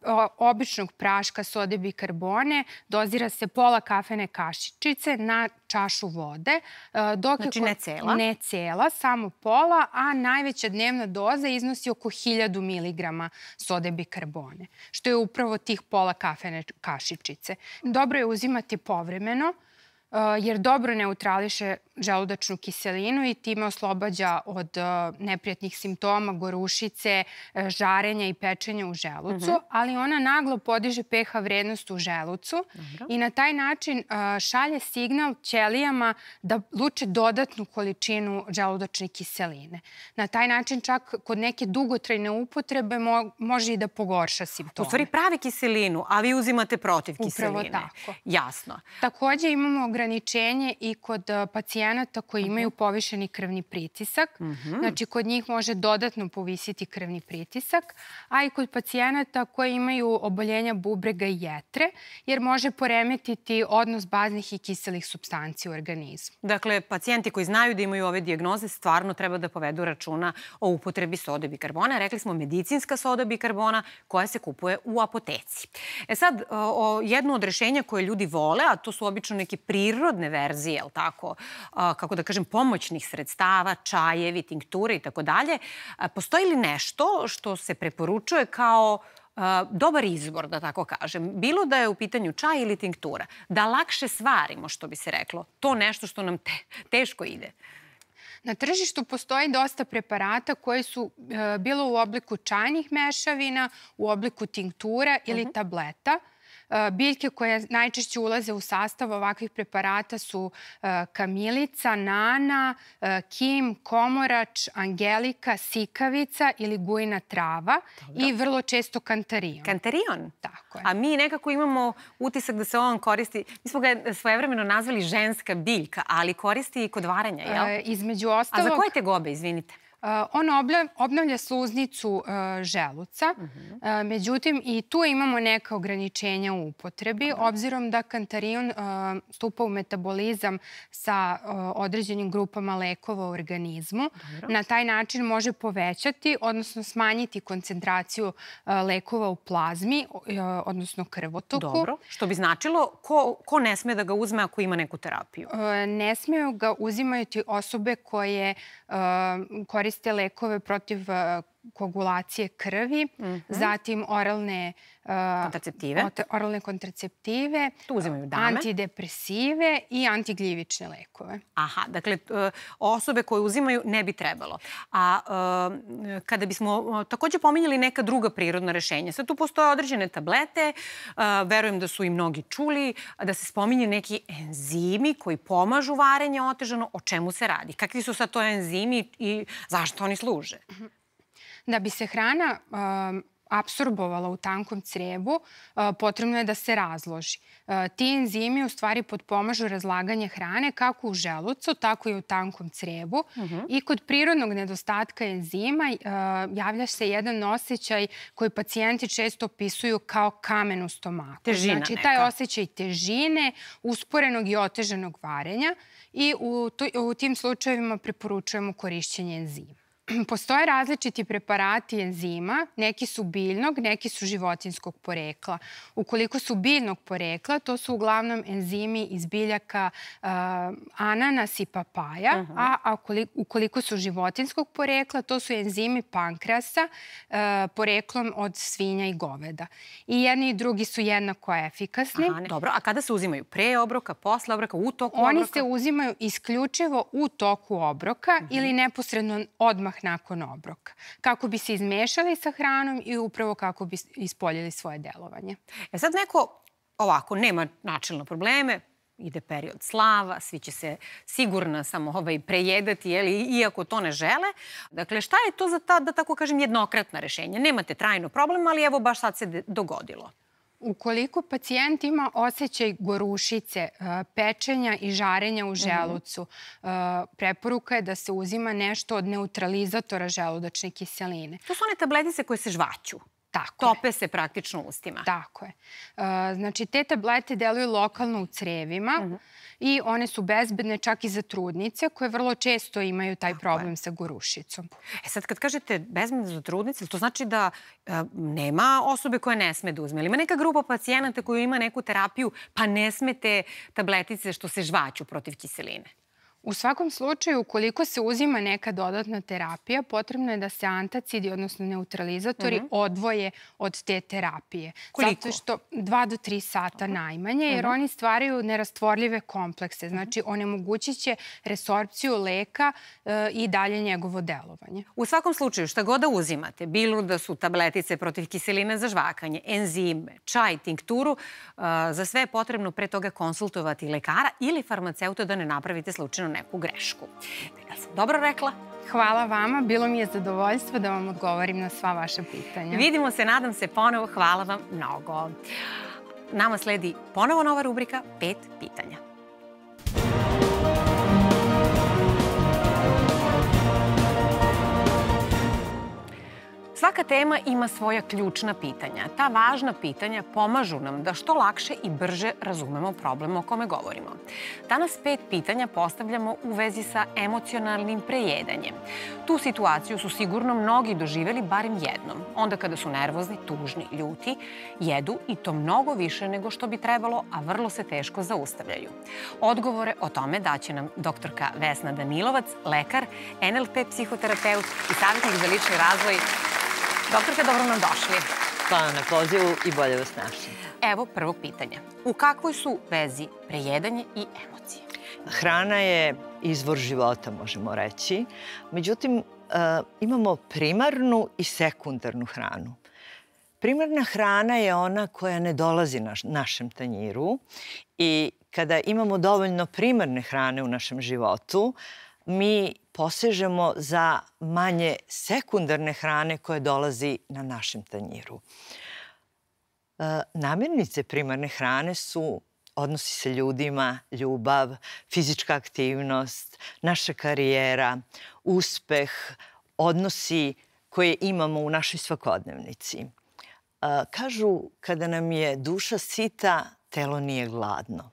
običnog praška sode bikarbone dozira se pola kafene kašičice na čašu vode. Znači ne cela? Ne cela, samo pola, a najveća dnevna doza iznosi oko 1000 miligrama sode bikarbone, što je upravo tih pola kafene kašičice. Dobro je uzimati povremeno, jer dobro neutrališe želudačnu kiselinu i time oslobađa od neprijatnih simptoma, gorušice, žarenja i pečenja u želucu, ali ona naglo podiže pH vrednost u želucu i na taj način šalje signal ćelijama da luče dodatnu količinu želudačne kiseline. Na taj način čak kod neke dugotrajne upotrebe može i da pogorša simptome. U stvari pravi kiselinu, a vi uzimate protiv kiseline. Upravo tako. Jasno. Takođe imamo ograničenje i kod pacijenata koji imaju povišeni krvni pritisak. Znači, kod njih može dodatno povisiti krvni pritisak, a i kod pacijenata koji imaju oboljenja bubrega i jetre, jer može poremetiti odnos baznih i kiselih supstanci u organizmu. Dakle, pacijenti koji znaju da imaju ove dijagnoze stvarno treba da povedu računa o upotrebi sode bikarbona. Rekli smo medicinska soda bikarbona koja se kupuje u apoteci. Sad, jedno od rešenja koje ljudi vole, a to su obično neke prirodne verzije, jel tako, kako da kažem, pomoćnih sredstava, čajevi, tinkture i tako dalje. Postoji li nešto što se preporučuje kao dobar izbor, da tako kažem? Bilo da je u pitanju čaj ili tinktura. Da lakše svarimo, što bi se reklo. To nešto što nam teško ide. Na tržištu postoji dosta preparata koji su bilo u obliku čajnih mešavina, u obliku tinktura ili tableta. Biljke koje najčešće ulaze u sastav ovakvih preparata su kamilica, nana, kim, komorač, angelika, sikavica ili gujna trava i vrlo često kantarion. Kantarion? Tako je. A mi nekako imamo utisak da se on koristi, mi smo ga svojevremeno nazvali ženska biljka, ali koristi i kod varanja, jel? Između ostalog... A za koje tegobe, izvinite? On obnavlja sluznicu želuca, međutim i tu imamo neka ograničenja u upotrebi, obzirom da kantarion stupa u metabolizam sa određenim grupama lekova u organizmu. Na taj način može povećati, odnosno smanjiti koncentraciju lekova u plazmi, odnosno krvotoku. Dobro, što bi značilo ko ne sme da ga uzme ako ima neku terapiju? Ne smeju ga uzimati osobe koje koriste lekove protiv koagulacije krvi, zatim oralne kontraceptive, tu uzimaju dame, antidepresive i antigljivične lekove. Aha, dakle, osobe koje uzimaju ne bi trebalo. A kada bismo takođe pominjali neka druga prirodna rešenja, sad tu postoje određene tablete, verujem da su i mnogi čuli, da se spominje neki enzimi koji pomažu varenje otežano. O čemu se radi? Kakvi su sad to enzimi i zašto oni služe? Da bi se hrana apsorbovala u tankom crevu, potrebno je da se razloži. Ti enzimi u stvari potpomažu razlaganje hrane kako u želucu, tako i u tankom crevu. I kod prirodnog nedostatka enzima javlja se jedan osjećaj koji pacijenti često opisuju kao kamen u stomaku. Težina neka. Znači, taj osjećaj težine, usporenog i otežanog varenja i u tim slučajevima preporučujemo korišćenje enzima. Postoje različiti preparati enzima, neki su biljnog, neki su životinjskog porekla. Ukoliko su biljnog porekla, to su uglavnom enzimi iz biljaka ananas i papaja, a ukoliko su životinjskog porekla, to su enzimi pankreasa poreklom od svinja i goveda. I jedni i drugi su jednako efikasni. Dobro, a kada se uzimaju? Pre obroka, posle obroka, u toku obroka? Oni se uzimaju isključivo u toku obroka ili neposredno odmah nakon obroka, kako bi se izmešali sa hranom i upravo kako bi ispoljili svoje delovanje. Sad neko ovako nema načelno probleme, ide period slava, svi će se sigurno samo prejedati, iako to ne žele. Dakle, šta je to za ta, da tako kažem, jednokratna rešenja? Nemate trajno problem, ali evo baš sad se dogodilo. Ukoliko pacijent ima osjećaj gorušice, pečenja i žarenja u želucu, preporuka je da se uzima nešto od neutralizatora želudačne kiseline. To su one tabletice koje se žvaću. Tako je. Tope se praktično ustima. Tako je. Znači, te tablete deluju lokalno u crevima i one su bezbedne čak i za trudnice koje vrlo često imaju taj problem sa gorušicom. Sad kad kažete bezbedne za trudnice, to znači da nema osobe koje ne sme da uzme. Ili ima neka grupa pacijenata koja ima neku terapiju pa ne sme te tabletice što se žvaću protiv kiseline? U svakom slučaju, ukoliko se uzima neka dodatna terapija, potrebno je da se antacidi, odnosno neutralizatori, odvoje od te terapije. Koliko? Zato što 2 do 3 sata najmanje, jer oni stvaraju nerastvorljive komplekse. Znači, onemogućit će resorpciju leka i dalje njegovo delovanje. U svakom slučaju, šta god da uzimate, bilo da su tabletice protiv kiseline za žvakanje, enzime, čaj, tinkturu, za sve je potrebno pre toga konsultovati lekara ili farmaceuta da ne napravite slučajno neku grešku. Ja sam dobro rekla? Hvala vama. Bilo mi je zadovoljstvo da vam odgovorim na sva vaša pitanja. Vidimo se, nadam se ponovo. Hvala vam mnogo. Nama sledi ponovo nova rubrika 5 pitanja. Svaka tema ima svoja ključna pitanja. Ta važna pitanja pomažu nam da što lakše i brže razumemo problem o kome govorimo. Danas 5 pitanja postavljamo u vezi sa emocionalnim prejedanjem. Tu situaciju su sigurno mnogi doživjeli barem jednom. Onda kada su nervozni, tužni, ljuti, jedu i to mnogo više nego što bi trebalo, a vrlo se teško zaustavljaju. Odgovore o tome daće nam doktorka Vesna Danilovac, lekar, NLP psihoterapeut i savjetnik za lični razvoj. Doktorka, dobro nam došli. Hvala na pozivu i bolje vas našli. Evo prvog pitanja. U kakvoj su vezi prejedanje i emocije? Hrana je izvor života, možemo reći. Međutim, imamo primarnu i sekundarnu hranu. Primarna hrana je ona koja ne dolazi na našem tanjiru i kada imamo dovoljno primarne hrane u našem životu, mi posežemo za manje sekundarne hrane koje dolazi na našem tanjiru. Namirnice primarne hrane su odnosi sa ljudima, ljubav, fizička aktivnost, naša karijera, uspeh, odnosi koje imamo u našoj svakodnevnici. Kažu, kada nam je duša sita, telo nije gladno.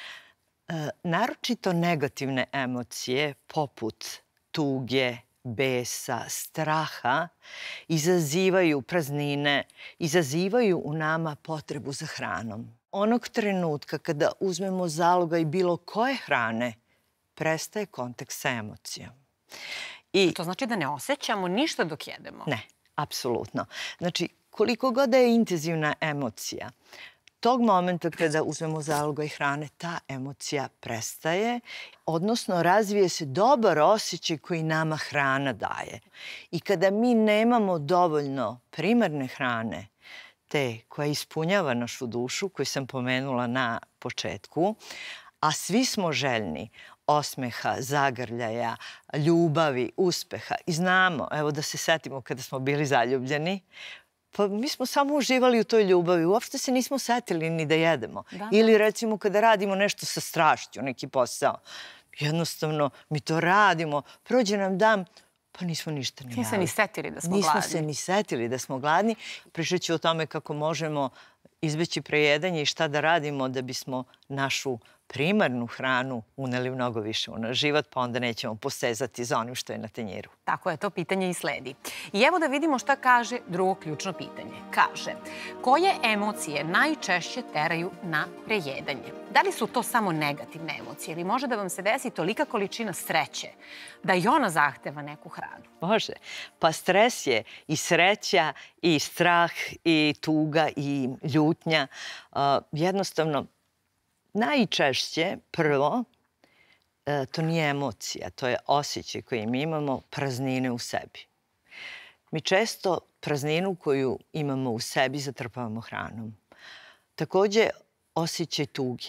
Naročito negativne emocije, poput tuge, besa, straha, izazivaju praznine, izazivaju u nama potrebu za hranom. Onog trenutka kada uzmemo zalogaj bilo koje hrane, prestaje kontakt sa emocijom. To znači da ne osjećamo ništa dok jedemo? Ne, apsolutno. Znači, koliko god da je intenzivna emocija, tog momenta kada uzmemo zalogaj hrane, ta emocija prestaje, odnosno razvije se dobar osjećaj koji nama hrana daje. I kada mi nemamo dovoljno primarne hrane, te koja ispunjava našu dušu, koju sam pomenula na početku, a svi smo željni osmeha, zagrljaja, ljubavi, uspeha. I znamo, evo da se setimo kada smo bili zaljubljeni, pa mi smo samo uživali u toj ljubavi. Uopšte se nismo setili ni da jedemo. Ili recimo kada radimo nešto sa strašću, neki posao. Jednostavno, mi to radimo, prođe nam dan, pa nismo ništa ni jeli. Nismo se ni setili da smo gladni. Nismo se ni setili da smo gladni. Pričat ću o tome kako možemo izbeći prejedanje i šta da radimo da bismo našu primarnu hranu uneli mnogo više u naš život, pa onda nećemo posezati za onim što je na tanjiru. Tako je, to pitanje i sledi. I evo da vidimo šta kaže drugo ključno pitanje. Kaže, koje emocije najčešće teraju na prejedanje? Da li su to samo negativne emocije ili može da vam se desi tolika količina sreće da i ona zahteva neku hranu? Može. Pa stres je i sreća, i strah, i tuga, i ljutnja. Jednostavno, najčešće, prvo, to nije emocija, to je osjećaj koji mi imamo, praznine u sebi. Mi često prazninu koju imamo u sebi zatrpavamo hranom. Takođe, osjećaj tuge,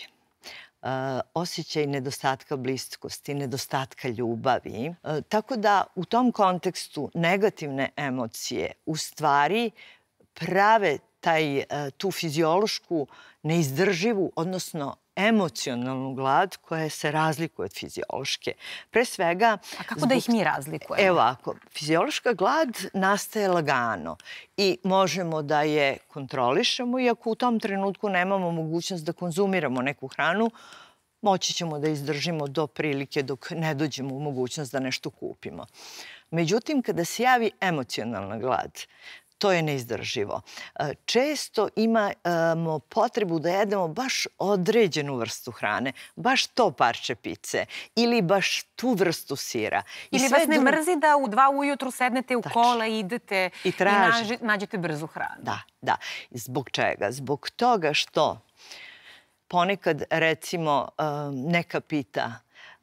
osjećaj nedostatka bliskosti, nedostatka ljubavi. Tako da u tom kontekstu negativne emocije u stvari prave tu fiziološku neizdrživu, odnosno emocionalnu glad koja se razlikuje od fiziološke. Pre svega... A kako da ih mi razlikujemo? Evo ovako, fiziološka glad nastaje lagano i možemo da je kontrolišemo, iako u tom trenutku nemamo mogućnost da konzumiramo neku hranu, moći ćemo da izdržimo do prilike dok ne dođemo u mogućnost da nešto kupimo. Međutim, kada se javi emocionalna glad, to je neizdrživo. Često imamo potrebu da jedemo baš određenu vrstu hrane, baš to parče pice ili baš tu vrstu sira. Ili vas ne mrzi da u 2 ujutru sednete u kola i idete i nađete brzu hranu. Da. Zbog čega? Zbog toga što ponekad, recimo, neka pita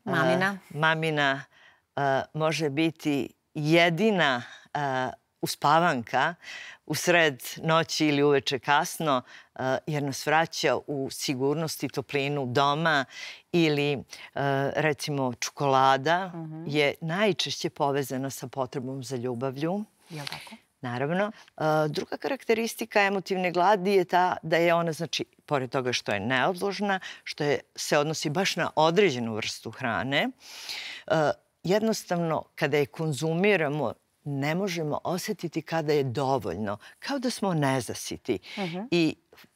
mamina može biti jedina uspavanka u sred noći ili uveče kasno, jer nas vraća u sigurnost i toplinu doma, ili recimo čokolada je najčešće povezana sa potrebom za ljubavlju. Je li tako? Naravno. Druga karakteristika emotivne gladi je ta da je ona, znači, pored toga što je neodložna, što se odnosi baš na određenu vrstu hrane, jednostavno kada je konzumiramo ne možemo osjetiti kada je dovoljno, kao da smo nezasiti. I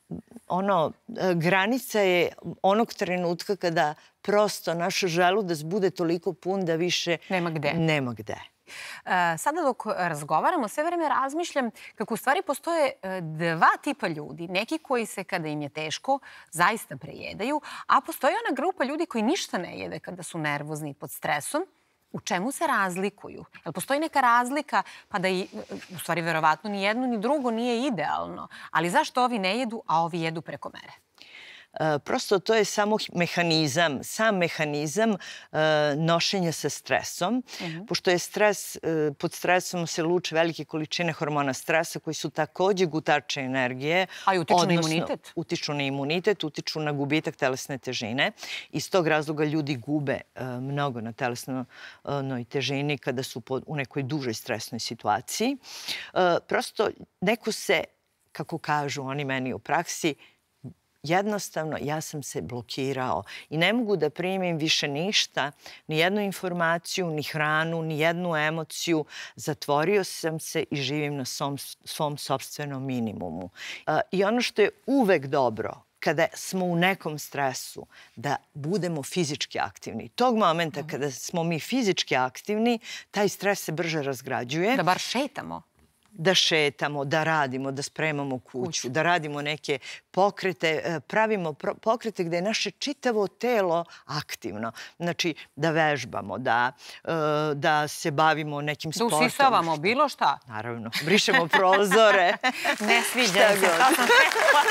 granica je onog trenutka kada prosto naš želudac bude toliko pun da više nema gde. Sada dok razgovaramo, sve vreme razmišljam kako u stvari postoje 2 tipa ljudi. Neki koji se kada im je teško zaista prejedaju, a postoji ona grupa ljudi koji ništa ne jede kada su nervozni i pod stresom. U čemu se razlikuju? Jel postoji neka razlika, pa da u stvari verovatno ni jedno ni drugo nije idealno, ali zašto ovi ne jedu, a ovi jedu preko mere? Prosto to je samo sam mehanizam nošenja sa stresom. Pošto je stres, pod stresom se luče velike količine hormona stresa koji su takođe gutače energije. A i utiču na imunitet. Utiču na imunitet, utiču na gubitak telesne težine. Iz tog razloga ljudi gube mnogo na telesnoj težini kada su u nekoj dužoj stresnoj situaciji. Prosto neko se, kako kažu oni meni u praksi, jednostavno ja sam se blokirao i ne mogu da primim više ništa, ni jednu informaciju, ni hranu, ni jednu emociju. Zatvorio sam se i živim na svom sopstvenom minimumu. I ono što je uvek dobro, kada smo u nekom stresu, da budemo fizički aktivni. Tog momenta kada smo mi fizički aktivni, taj stres se brže razgrađuje. Da bar šetamo. Da šetamo, da radimo, da spremamo kuću, da radimo neke pokrete, pravimo pokrete gde je naše čitavo telo aktivno. Znači, da vežbamo, da se bavimo nekim sportom. Da usisavamo bilo šta. Naravno, brišemo prozore. Ne sviđa se, to sam rekla.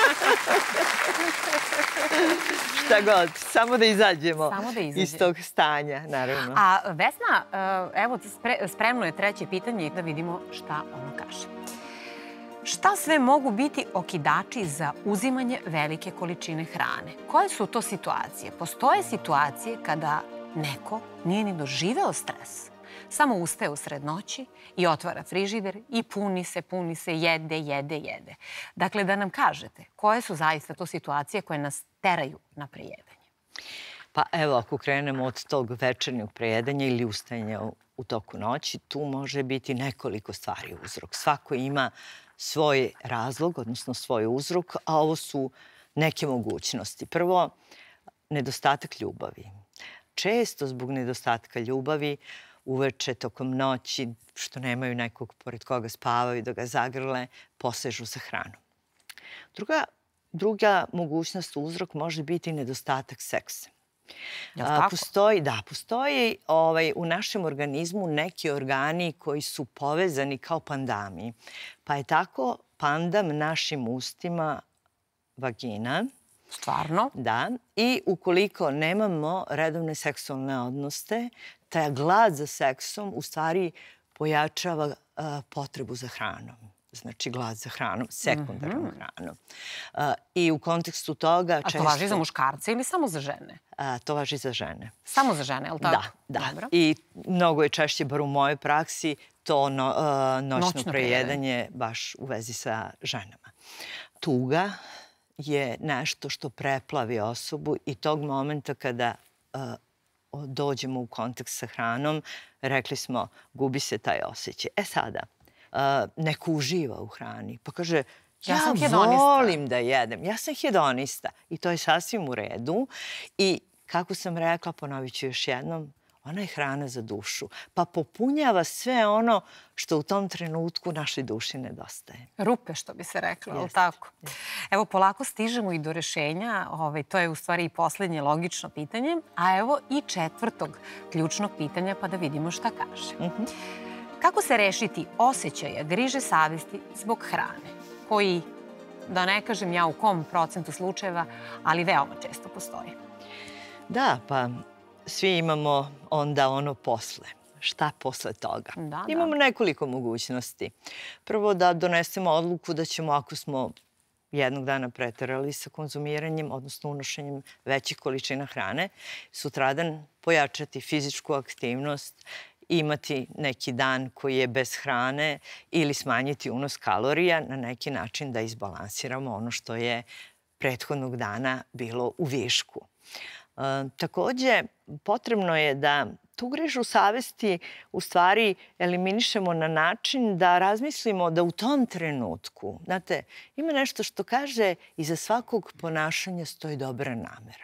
Šta god, samo da izađemo iz tog stanja, naravno. A Vesna, evo, spremno je treće pitanje da vidimo šta ono kaže. Šta sve mogu biti okidači za uzimanje velike količine hrane? Koje su to situacije? Postoje situacije kada neko nije ni doživeo stres. Samo ustaje u sred noći i otvara frižider i puni se, jede. Dakle, da nam kažete koje su zaista to situacije koje nas teraju na prejedanje. Pa evo, ako krenemo od tog večernjeg prejedanja ili ustajanja u toku noći, tu može biti nekoliko stvari uzrok. Svako ima svoj razlog, odnosno svoj uzrok, a ovo su neke mogućnosti. Prvo, nedostatak ljubavi. Često zbog nedostatka ljubavi uveče tokom noći, što nemaju nekog pored koga spavaju da ga zagrle, posežu za hranom. Druga mogućnost, uzrok, može biti nedostatak seksa. Postoji u našem organizmu neki organi koji su povezani kao pandami. Pa je tako pandam našim ustima vagina. Stvarno? Da. I ukoliko nemamo redovne seksualne odnose, taj glad za seksom u stvari pojačava potrebu za hranom. Znači glad za hranom, sekundarnom hranom. I u kontekstu toga često... A to važi za muškarce ili samo za žene? To važi za žene. Samo za žene, je li tako? Da. I mnogo je češće, bar u mojoj praksi, to noćno prejedanje baš u vezi sa ženama. Tuga je nešto što preplavi osobu i tog momenta kada dođemo u kontakt sa hranom, rekli smo, gubi se taj osjećaj. Sada, neko uživa u hrani, pa kaže, ja volim da jedem, ja sam hedonista i to je sasvim u redu. I kako sam rekla, ponovit ću još jednom, ona je hrana za dušu, pa popunjava sve ono što u tom trenutku našoj duši nedostaje. Rupe, što bi se reklo, ali tako? Evo, polako stižemo i do rešenja. To je u stvari i poslednje logično pitanje. A evo i četvrtog ključnog pitanja, pa da vidimo šta kaže. Kako se rešiti osjećaja griže savesti zbog hrane, koji, da ne kažem ja u kom procentu slučajeva, ali veoma često postoji? Da, pa svi imamo onda ono posle. Šta posle toga? Imamo nekoliko mogućnosti. Prvo da donesemo odluku da ćemo, ako smo jednog dana preterali sa konzumiranjem, odnosno unošenjem većih količina hrane, sutradan pojačati fizičku aktivnost, imati neki dan koji je bez hrane ili smanjiti unos kalorija na neki način da izbalansiramo ono što je prethodnog dana bilo u višku. Takođe, potrebno je da tu grižu savesti u stvari eliminišemo na način da razmislimo da u tom trenutku, znate, ima nešto što kaže iza svakog ponašanja stoji dobra namera.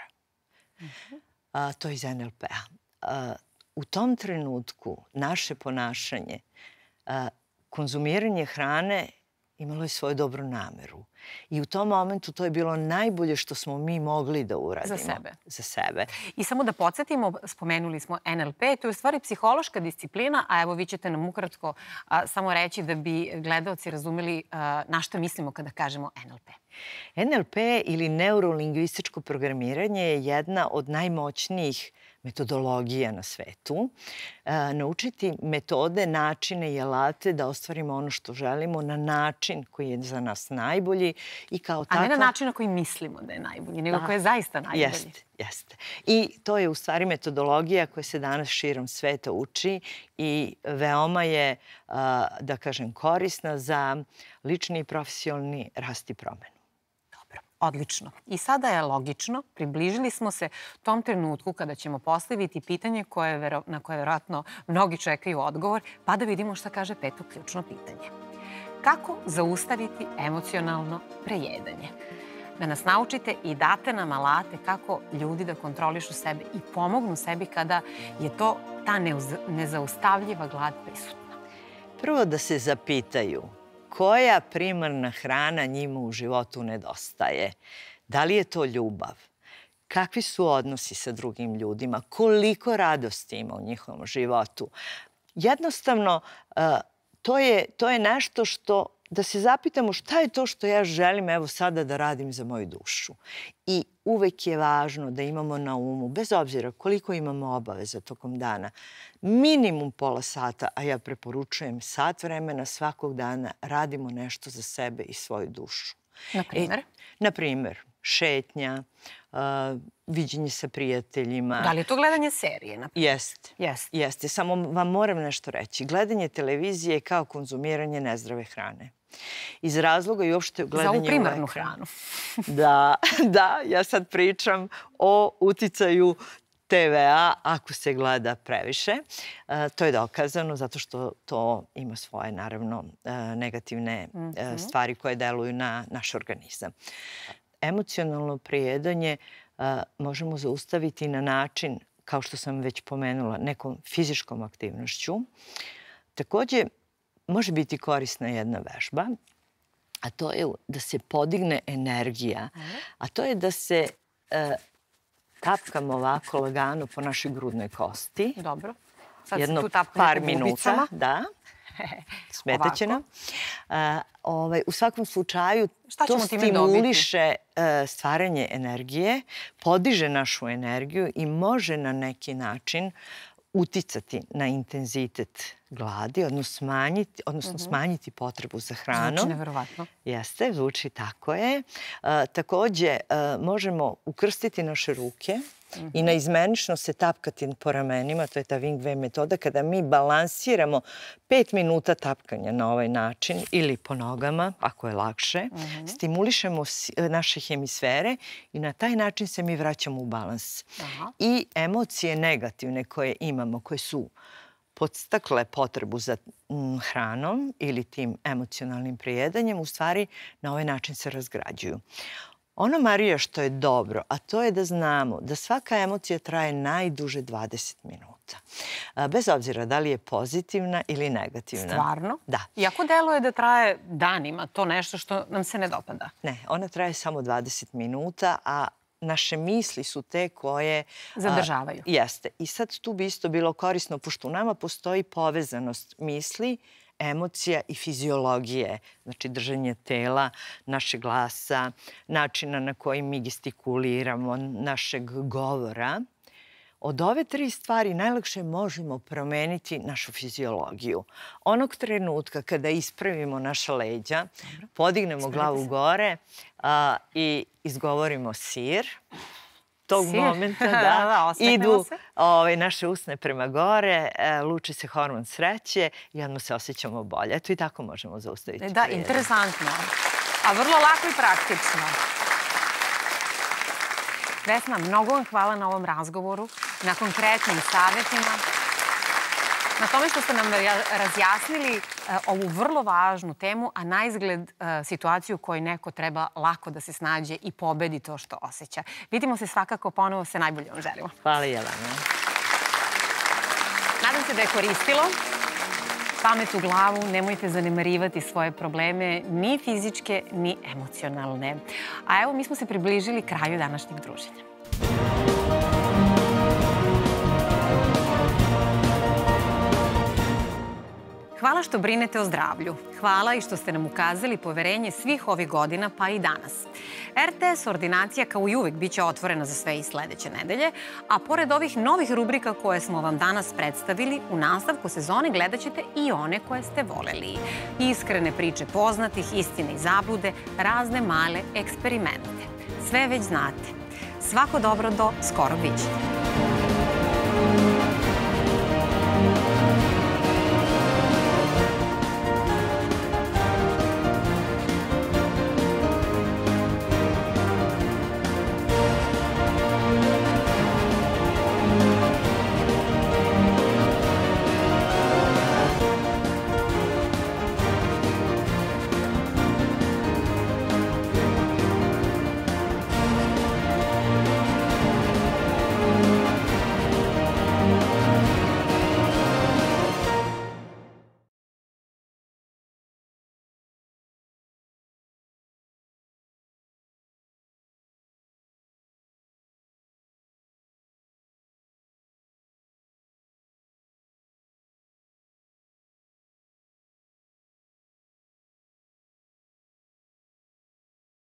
To je iz NLP-a. U tom trenutku naše ponašanje, konzumiranje hrane imalo je svoju dobru nameru. I u tom momentu to je bilo najbolje što smo mi mogli da uradimo. Za sebe. Za sebe. I samo da podsjetimo, spomenuli smo NLP, to je u stvari psihološka disciplina, a evo vi ćete nam ukratko samo reći da bi gledaoci razumeli na što mislimo kada kažemo NLP. NLP ili neurolingvističko programiranje je jedna od najmoćnijih metodologija na svetu. Naučiti metode, načine i alate da ostvarimo ono što želimo na način koji je za nas najbolji i kao takva... A ne na način na koji mislimo da je najbolji, nego koji je zaista najbolji. Jeste. I to je u stvari metodologija koja se danas širom sveta uči i veoma je, da kažem, korisna za lični i profesionalni rast i promenu. Odlično. I sada je logično, približili smo se tom trenutku kada ćemo postaviti pitanje na koje verovatno mnogi čekaju odgovor, pa da vidimo šta kaže peto ključno pitanje. Kako zaustaviti emocionalno prejedanje? Da nas naučite i date nam alate kako ljudi da kontrolišu sebe i pomognu sebi kada je to ta nezaustavljiva glad prisutna. Prvo da se zapitaju koja primarna hrana njima u životu nedostaje. Da li je to ljubav? Kakvi su odnosi sa drugim ljudima? Koliko radosti ima u njihovom životu? Jednostavno, to je nešto što, da se zapitamo šta je to što ja želim evo sada da radim za moju dušu. I uvek je važno da imamo na umu, bez obzira koliko imamo obaveza tokom dana, minimum pola sata, a ja preporučujem sat vremena svakog dana, radimo nešto za sebe i svoju dušu. Na primer? Na primer, šetnja, viđenje sa prijateljima. Da li je to gledanje serije? Jeste. Samo vam moram nešto reći. Gledanje televizije je kao konzumiranje nezdrave hrane. Iz razloga i uopšte gledanje... Za ovu primarnu hranu. Da, ja sad pričam o uticaju TV-a ako se gleda previše. To je dokazano zato što to ima svoje, naravno, negativne stvari koje deluju na naš organizam. Emocionalno prejedanje možemo zaustaviti na način, kao što sam već pomenula, nekom fizičkom aktivnošću. Takođe, može biti korisna jedna vežba, a to je da se podigne energija, a to je da se tapkamo ovako lagano po našoj grudnoj kosti. Dobro. Sad jedno se tu tapkamo par po minuta. bubicama. Da. Smetaće nam. U svakom slučaju, to stimuliše stvaranje energije, podiže našu energiju i može na neki način uticati na intenzitet gladi, odnosno smanjiti potrebu za hranom. Zvuči neverovatno. Jeste, zvuči, tako je. Takođe, možemo ukrstiti naše ruke i naizmenično se tapkati po ramenima, to je ta Wing Wave metoda, kada mi balansiramo 5 minuta tapkanja na ovaj način ili po nogama, ako je lakše, stimulišemo naše hemisfere i na taj način se mi vraćamo u balans. I emocije negativne koje imamo, koje su podstakle potrebu za hranom ili tim emocionalnim prejedanjem, u stvari na ovaj način se razgrađuju. Ono, Marija, što je dobro, a to je da znamo da svaka emocija traje najduže 20 minuta. Bez obzira da li je pozitivna ili negativna. Stvarno? Da. Iako deluje da traje danima, to nešto što nam se ne dopada. Ne, ona traje samo 20 minuta, a naše misli su te koje... Zadržavaju. Jeste. I sad tu bi isto bilo korisno, pošto u nama postoji povezanost misli, emocija i fiziologije, znači držanje tela, našeg glasa, načina na koji mi gestikuliramo, našeg govora. Od ove 3 stvari najlakše možemo promeniti našu fiziologiju. Onog trenutka kada ispravimo naša leđa, podignemo glavu gore i izgovorimo sir, tog momenta idu naše usne prema gore, luči se hormon sreće i odmah se osjećamo bolje. Eto i tako možemo zaustaviti. Da, interesantno. A vrlo lako i praktično. Vesna, mnogo vam hvala na ovom razgovoru, na konkretnim savjetima, na tome što ste nam razjasnili ovu vrlo važnu temu, a na izgled situaciju u kojoj neko treba lako da se snađe i pobedi to što osjeća. Vidimo se svakako ponovo, sve najbolje vam želimo. Hvala, Jelena. Nadam se da je koristilo. pamet u glavu, nemojte zanemarivati svoje probleme, ni fizičke, ni emocionalne. A evo, mi smo se približili kraju današnjeg druženja. Hvala što brinete o zdravlju. Hvala i što ste nam ukazali poverenje svih ovih godina, pa i danas. RTS ordinacija kao i uvek biće otvorena za sve i sledeće nedelje, a pored ovih novih rubrika koje smo vam danas predstavili, u nastavku sezone gledat ćete i one koje ste voleli. Iskrene priče poznatih, istine i zablude, razne male eksperimente. Sve već znate. Svako dobro do skorog viđenja.